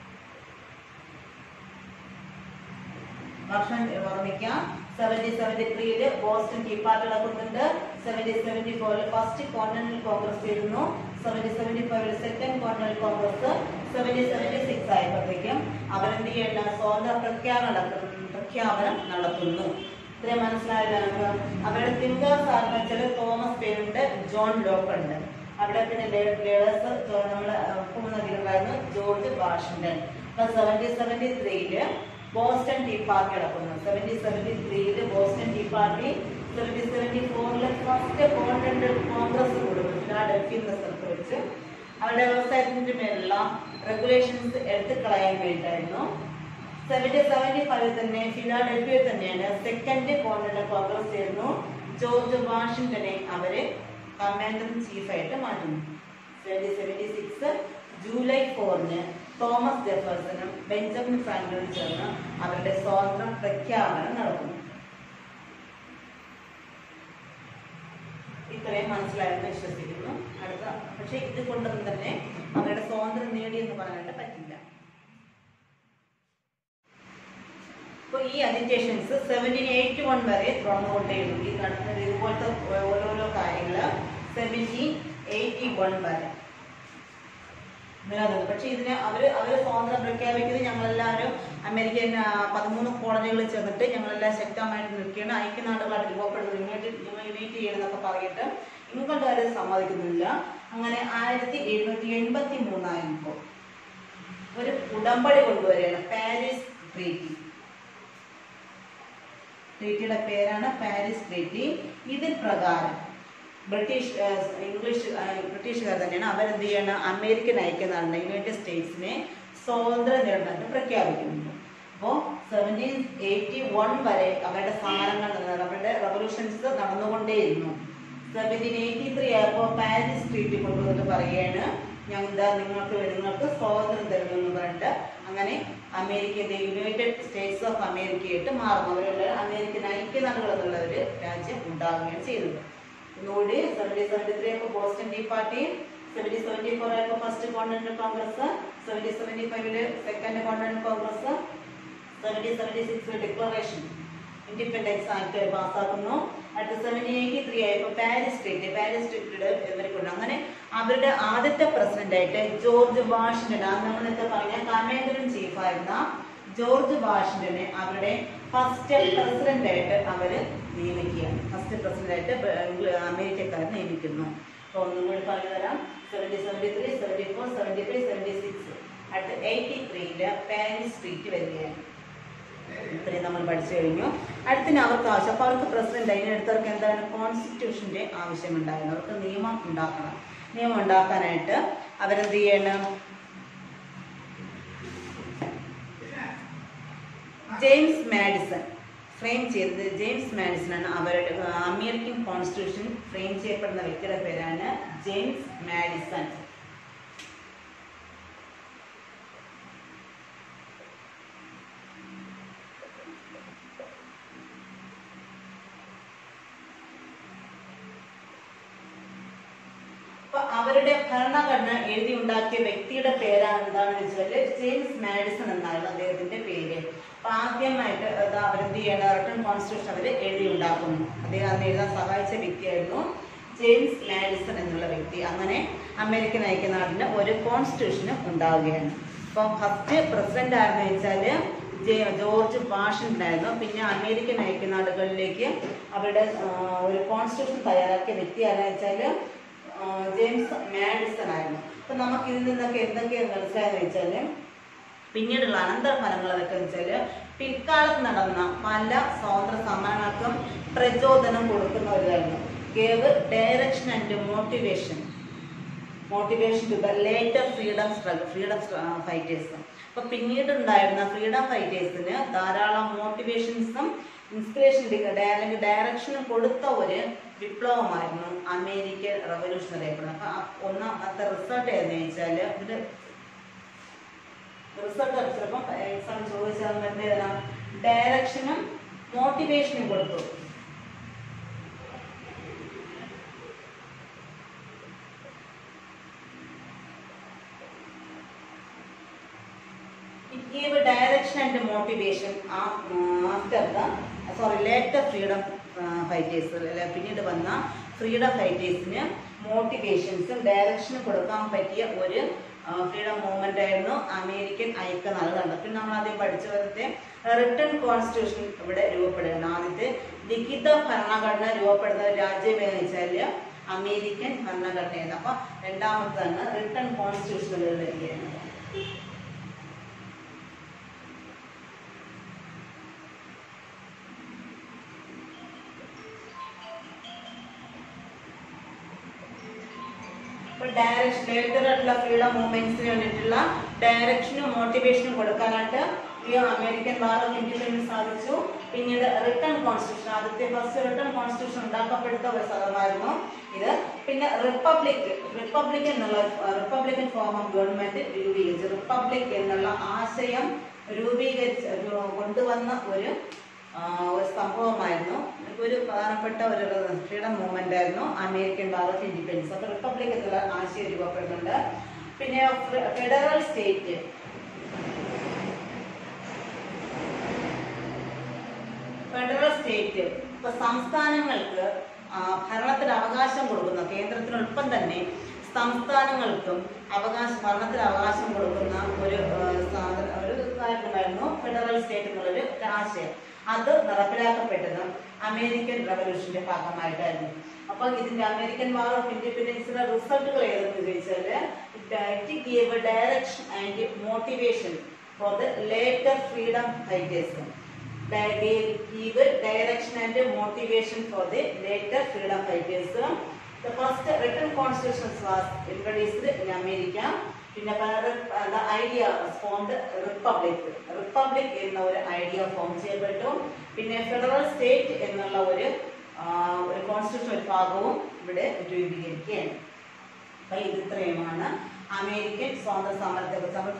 വർഷം ഓർമ്മിക്കാം. 1773 ബോസ്റ്റൺ ടീ പാർട്ടി നടക്കുന്നുണ്ട്. 1774 ഫസ്റ്റ് കോണ്ടിനെന്റൽ കോൺഗ്രസ് ചേരുന്നു. 1775 സെക്കൻഡ് കോണ്ടിനെന്റൽ കോൺഗ്രസ്. 1776 ആയപ്പോഴത്തേക്കും അവരെന്ത് ചെയ്യേണ്ട സ്വാതന്ത്ര്യ പ്രഖ്യാപനം നടത്തുന്നു. ഇത്രയും മനസ്സിലായതാണ്. അവരുടെ തിങ്കേഴ്സ് ആണെന്ന് വെച്ചാൽ തോമസ് പെയിൻ ഉണ്ട്, ജോൺ ലോക്ക് ഉണ്ട്. അവിടെ പിന്നെ ലീഡേഴ്സ് നമ്മളെ ഉണ്ടായിരുന്നു ജോർജ് വാഷിംഗ്ടൺ. അപ്പൊ 1773 ബോസ്റ്റൺ ടീ പാർട്ടി നടക്കുന്നു. 1773 Boston tea party. 1774 first continental congress കൂടുന്നു ഫിലാഡൽഫിയ എന്ന സ്ഥലത്ത് വെച്ച്. അവരുടെ വ്യവസായത്തിന്റെ മേലുള്ള റെഗുലേഷൻസ് എടുത്തു കളയാൻ വേണ്ടിയിട്ടായിരുന്നു. 1775 തന്നെ ഫിലാഡൽഫിയ തന്നെയാണ് സെക്കൻഡ് കോണ്ടിനെന്റൽ കോൺഗ്രസ് ചേർന്നു. ജോർജ് വാഷിംഗ്ടനെ അവര് കമാൻഡർ ഇൻ ചീഫ് ആയിട്ട് മാറ്റുന്നു. 1776 ജൂലൈ 4 തോമസ് ജെഫേഴ്സണും ബെഞ്ചമിൻ ഫ്രാങ്ക്ലിനും ചേർന്ന് അവരുടെ സ്വാതന്ത്ര്യ പ്രഖ്യാപനം നടത്തുന്നു. ഇത്രയും മനസ്സിലായെന്ന് വിശ്വസിക്കുന്നു. പക്ഷെ ഇത് കൊണ്ടൊന്നും തന്നെ അവരുടെ സ്വാതന്ത്ര്യം നേടിയെന്ന് പറയാനായിട്ട് പറ്റില്ല. അപ്പോൾ ഈ അജിറ്റേഷൻസ് 1781 വരെ തുറന്നുകൊണ്ടേയിരുന്നു. ഈ നടത്തുന്നത് ഇതുപോലത്തെ ഓരോരോ കാര്യങ്ങൾ 1781 വരെ നിലനിന്നു. പക്ഷെ ഇതിന് അവര് സ്വാതന്ത്ര്യം പ്രഖ്യാപിക്കുന്നത് ഞങ്ങളെല്ലാവരും അമേരിക്കൻ 13 കോളനികളിൽ ചേർന്നിട്ട് ഞങ്ങളെല്ലാം ശക്തമായിട്ട് നിൽക്കുകയാണ്, ഐക്യനാടുകളായിട്ട് രൂപപ്പെടുന്നത്, നിങ്ങൾ യുണൈറ്റ് ചെയ്യണമെന്നൊക്കെ പറഞ്ഞിട്ട് ഇംഗ്ലണ്ടുകാരെ സമ്മതിക്കുന്നില്ല. അങ്ങനെ 1783 ആയപ്പോൾ ഒരു ഉടമ്പടി കൊണ്ടുവരികയാണ്, പാരീസ് ട്രീറ്റി. ട്രീറ്റിയുടെ പേരാണ് പാരീസ് ട്രീറ്റി. ഇതിൽ പ്രകാരം ബ്രിട്ടീഷുകാർ തന്നെയാണ് അവരെന്ത് ചെയ്യണം, അമേരിക്കൻ ഐക്യനാടിനെ യുണൈറ്റഡ് സ്റ്റേറ്റ്സിനെ സ്വാതന്ത്ര്യം നേടുന്നതായിട്ട് പ്രഖ്യാപിക്കുന്നു. അപ്പോൾ 1781 വരെ അവരുടെ സമരങ്ങൾ, അവരുടെ റവല്യൂഷൻസ് നടന്നുകൊണ്ടേയിരുന്നു. 1783 ആയപ്പോൾ പാരീസ് ട്രീറ്റി കൊണ്ടുവന്നിട്ട് പറയുകയാണ് നിങ്ങൾക്ക് സ്വാതന്ത്ര്യം തരുമെന്ന് പറഞ്ഞിട്ട് അങ്ങനെ അമേരിക്കയുടെ യുണൈറ്റഡ് സ്റ്റേറ്റ്സ് ഓഫ് അമേരിക്കയായിട്ട് മാറുന്നു. അവരുടെ അമേരിക്കൻ ഐക്യനാടുകൾ എന്നുള്ള ഒരു രാജ്യം ഉണ്ടാവുകയാണ് ചെയ്തത്. ഒന്നുകൂടി 1773 ബോസ്റ്റൺ ടീ പാർട്ടി, 1774 ആയപ്പോൾ first continental congress, 1775 second continental congress, 1776 declaration independence act പാസ്സാക്കുന്നു. അടുത്ത 1783 ആയപ്പോൾ പാരീസ് ട്രീറ്റിയുടെ ഇവരെക്കൊണ്ട് അങ്ങനെ അവരുടെ ആദ്യത്തെ പ്രസിഡന്റായിട്ട് ജോർജ് വാഷിംഗ്ടൺ, നമ്മളെന്താ പറഞ്ഞ കമാൻഡർ ഇൻ ചീഫ് ആയിരുന്ന ജോർജ് വാഷിംഗ്ടനെ അവരുടെ ഫസ്റ്റ് പ്രസിഡന്റായിട്ട് അവര് നിയമിക്കുകയാണ്. ഫസ്റ്റ് പ്രസിഡന്റായിട്ട് അമേരിക്കക്കാർ നിയമിക്കുന്നു. അപ്പോൾ ഒന്നും കൂടി പറഞ്ഞു തരാം. 1773, 74, 75, 76 അടുത്ത 83 പാരീസ് ട്രീറ്റി വരികയാണ്. ഇത്രയും നമ്മൾ പഠിച്ചു കഴിഞ്ഞു. അടുത്തിന് അവർക്ക് ആവശ്യം, അപ്പോൾ അവർക്ക് പ്രസിഡന്റ് അതിനടുത്തവർക്ക് എന്താണ് കോൺസ്റ്റിറ്റ്യൂഷന്റെ ആവശ്യമുണ്ടായിരുന്നു. അവർക്ക് നിയമം ഉണ്ടാക്കണം. നിയമം ഉണ്ടാക്കാനായിട്ട് അവരെന്ത് ചെയ്യണം, ജെയിംസ് മാഡിസൺ ഫ്രെയിം ചെയ്തത് ജെയിംസ് മാഡിസൺ ആണ്. അവരുടെ അമേരിക്കൻ കോൺസ്റ്റിറ്റ്യൂഷൻ ഫ്രെയിം ചെയ്യപ്പെടുന്ന വ്യക്തിയുടെ പേരാണ് ജെയിംസ് മാഡിസൺ. അവരുടെ ഭരണഘടന എഴുതി ഉണ്ടാക്കിയ വ്യക്തിയുടെ പേരാണ് എന്താണെന്ന് വെച്ചാൽ ജെയിംസ് മാഡിസൺ എന്നായിരുന്നു അദ്ദേഹത്തിന്റെ പേര്. അപ്പൊ ആദ്യമായിട്ട് അവരെന്ത് ചെയ്യണം, റിട്ടൺ കോൺസ്റ്റിറ്റ്യൂഷൻ അവർ എഴുതി ഉണ്ടാക്കുന്നു. അദ്ദേഹം അന്ന് എഴുതാൻ സഹായിച്ച വ്യക്തിയായിരുന്നു ജെയിംസ് മാഡിസൺ എന്നുള്ള വ്യക്തി. അങ്ങനെ അമേരിക്കൻ ഐക്യനാടിന് ഒരു കോൺസ്റ്റിറ്റ്യൂഷനും ഉണ്ടാവുകയാണ്. അപ്പോൾ ഫസ്റ്റ് പ്രസിഡന്റ് ആരെന്ന് വെച്ചാൽ ജോർജ് വാഷിംഗ്ടൺ ആയിരുന്നു. പിന്നെ അമേരിക്കൻ ഐക്യനാടുകളിലേക്ക് അവരുടെ ഒരു കോൺസ്റ്റിറ്റ്യൂഷൻ തയ്യാറാക്കിയ വ്യക്തി ആരെന്ന് വെച്ചാൽ ജെയിംസ് മാഡിസൺ ആയിരുന്നു. അപ്പൊ നമുക്ക് ഇതിൽ നിന്നൊക്കെ എന്തൊക്കെയാണ് മനസ്സിലായെന്ന് വെച്ചാൽ പിന്നീടുള്ള അനന്തരഫലങ്ങൾ അതൊക്കെ വെച്ചാൽ പിൽക്കാലത്ത് നടന്ന പല സ്വാതന്ത്ര്യ സമരങ്ങൾക്കും പ്രചോദനം കൊടുക്കുന്നവരായിരുന്നു. Gave direction and motivation to the later freedom fighters. അപ്പൊ പിന്നീട് ഉണ്ടായിരുന്ന ഫ്രീഡം ഫൈറ്റേഴ്സിന് ധാരാളം മോട്ടിവേഷൻസും ഇൻസ്പിറേഷൻ അല്ലെങ്കിൽ ഡയറക്ഷനും കൊടുത്ത ഒരു വിപ്ലവമായിരുന്നു അമേരിക്കൻ റവല്യൂഷൻ അറിയപ്പെടുന്നത്. അപ്പൊ ഒന്നാമത്തെ റിസൾട്ട് ഏതെന്ന് വെച്ചാൽ ഇതിന്റെ റിസൾട്ട് ചിലപ്പം എക്സാം ചോദിച്ചാൽ എന്താണ്, ഡയറക്ഷനും മോട്ടിവേഷനും കൊടുത്തു. It gave direction and motivation after the later freedom fighters. പിന്നീട് വന്ന ഫ്രീഡം ഫൈറ്റേഴ്സിന് മോട്ടിവേഷൻസും ഡയറക്ഷനും കൊടുക്കാൻ പറ്റിയ ഒരു ഫ്രീഡം മൂവ്മെന്റ് ആയിരുന്നു അമേരിക്കൻ ഐക്യനാട് നടന്നത്. പിന്നെ നമ്മൾ ആദ്യം പഠിച്ച പോലത്തെ റിട്ടൺ കോൺസ്റ്റിറ്റ്യൂഷൻ ഇവിടെ രൂപപ്പെടുകയാണ്. ആദ്യത്തെ ലിഖിത ഭരണഘടന രൂപപ്പെടുന്ന രാജ്യം എന്ന് വെച്ചാൽ അമേരിക്കൻ ഭരണഘടനയാണ്. അപ്പൊ രണ്ടാമതാണ് റിട്ടൺ കോൺസ്റ്റിറ്റ്യൂഷൻ വരികയാണ്. ഡയറക്ഷൻ ലേറ്ററായിട്ടുള്ള ഫ്രീഡം മൂവ്മെന്റ്സിന് വേണ്ടിയിട്ടുള്ള ഡയറക്ഷനും മോട്ടിവേഷനും കൊടുക്കാനായിട്ട് ഈ അമേരിക്കൻ വാർ ഓഫ് ഇൻഡിപെൻഡൻസ് സാധിച്ചു. പിന്നീട് റിട്ടൺ കോൺസ്റ്റിറ്റ്യൂഷൻ, ആദ്യത്തെ ഫസ്റ്റ് റിട്ടൺ കോൺസ്റ്റിറ്റ്യൂഷൻ ഉണ്ടാക്കപ്പെടുത്ത ഒരു സ്ഥലമായിരുന്നു ഇത്. പിന്നെ റിപ്പബ്ലിക്കൻ ഫോം ഓഫ് ഗവൺമെന്റ് രൂപീകരിച്ചു. റിപ്പബ്ലിക് എന്നുള്ള ആശയം കൊണ്ടുവന്ന ഒരു സംഭവമായിരുന്നു. ഒരു പ്രധാനപ്പെട്ട ഒരു ഫ്രീഡം മൂവ്മെന്റ് ആയിരുന്നു അമേരിക്കൻ വാർ ഓഫ് ഇൻഡിപെൻഡൻസ്. അപ്പൊ റിപ്പബ്ലിക് എന്നുള്ള ആശയം രൂപപ്പെടുന്നുണ്ട്. പിന്നെ ഫെഡറൽ സ്റ്റേറ്റ്, ഇപ്പൊ സംസ്ഥാനങ്ങൾക്ക് ഭരണത്തിന് അവകാശം കൊടുക്കുന്ന, കേന്ദ്രത്തിനൊപ്പം തന്നെ സംസ്ഥാനങ്ങൾക്കും ഭരണത്തിന് അവകാശം കൊടുക്കുന്ന ഒരു കാര്യമായിരുന്നു ഫെഡറൽ സ്റ്റേറ്റ് എന്നുള്ളൊരു ആശയം. അത് നടപ്പിലാക്കപ്പെട്ടത് അമേരിക്കൻ റവല്യൂഷന്റെ ഭാഗമായിട്ടായിരുന്നു. അപ്പൊ ഇതിന്റെ അമേരിക്കൻ വാർ ഓഫ് ഇൻഡിപെൻഡൻസിന്റെ റിസൾട്ടുകൾ ഏതെന്ന് ചോദിച്ചാൽ it gave direction and motivation for the later freedom fighters. Give direction and motivation for the later freedom fighters. The first written constitution was introduced in America. പിന്നെ the idea was formed republic എന്ന ഒരു idea form ചെയ്യപ്പെട്ടു. പിന്നെ federal state എന്നുള്ള ഒരു constitution ഭാഗവും ഇവിടെ രൂപീകരിക്കുകയാണ്. അപ്പൊ ഇത് ഇത്രയുമാണ് അമേരിക്കൻ സ്വാതന്ത്ര്യ സമരത്തെ കുറിച്ച്. നമ്മൾ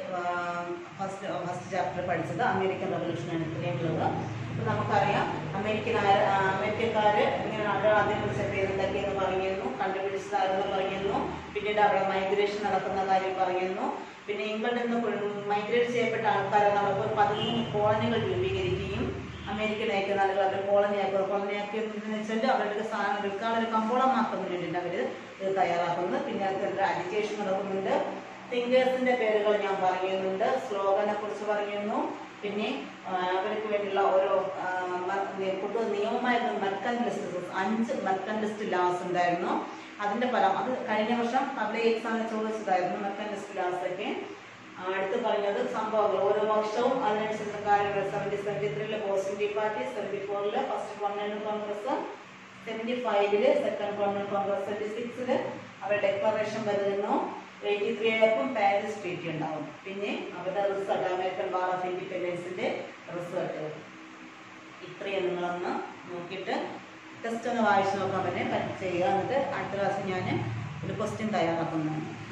ഫസ്റ്റ് ചാപ്റ്റർ പഠിച്ചത് അമേരിക്കൻ റവല്യൂഷനാണ് ഇത്രയുള്ളത്. അപ്പൊ നമുക്കറിയാം അമേരിക്കക്കാര് ഇങ്ങനെ ആദ്യം കുറിച്ചൊക്കെ എന്തൊക്കെയെന്ന് പറഞ്ഞിരുന്നു, കണ്ടുപിടിച്ചതാരെന്ന് പറഞ്ഞിരുന്നു. പിന്നീട് അവിടെ മൈഗ്രേഷൻ നടക്കുന്ന കാര്യം പറഞ്ഞിരുന്നു. പിന്നെ ഇംഗ്ലണ്ടിൽ നിന്ന് മൈഗ്രേറ്റ് ചെയ്യപ്പെട്ട ആൾക്കാരെ നമുക്ക് 13 കോളനികൾ രൂപീകരിക്കുകയും അമേരിക്കൻ ഐക്യനാടുകൾ അവർ കോളനിയാക്കിയെന്ന് വെച്ചാൽ അവരുടെ സാധനം വിൽക്കാനൊരു കമ്പോളമാക്കുന്നതിന് വേണ്ടിയിട്ട് അവർ ഇത് തയ്യാറാക്കുന്നത്. പിന്നെ അതിൻ്റെ അജിറ്റേഷൻ നടക്കുന്നുണ്ട്. തിങ്കേഴ്സിന്റെ പേരുകൾ ഞാൻ പറയുന്നുണ്ട്, സ്ലോഗനെ കുറിച്ച് പറയുന്നു. പിന്നെ അവർക്ക് വേണ്ടിയുള്ള ഓരോ നിയമമായിരുന്നു മെർക്കന്റലിസ്റ്റ് 5 മെർക്കന്റലിസ്റ്റ് ലാസ് ഉണ്ടായിരുന്നു. അതിന്റെ ഫലം അത് കഴിഞ്ഞ വർഷം പബ്ലിക് എക്സാമിന് ചോദിച്ചതായിരുന്നു മെർക്കന്റലിസ്റ്റ് ലാസ് ഒക്കെ. അടുത്ത് പറഞ്ഞത് സംഭവങ്ങൾ ഓരോ വർഷവും അതിനനുസരിച്ച് കാര്യങ്ങൾ. 73 positive tea party, 74 first convent congress, 75 second convent congress, 76 അവരുടെ ഡെക്ലറേഷൻ വരുന്നു. 83 പാരീസ് ട്രീറ്റി ഉണ്ടാവും. പിന്നെ അവരുടെ റിസൾട്ട് അമേരിക്കൻ വാർ ഓഫ് ഇൻഡിപെൻഡൻസിന്റെ റിസൾട്ട്. ഇത്രയും നിങ്ങളൊന്ന് നോക്കിയിട്ട് ടെസ്റ്റ് ഒന്ന് വായിച്ച് നോക്കാൻ പറ്റും ചെയ്യുക. എന്നിട്ട് അടുത്ത പ്രാവശ്യം ഞാൻ ഒരു ക്വസ്റ്റ്യൻ തയ്യാറാക്കുന്നതാണ്.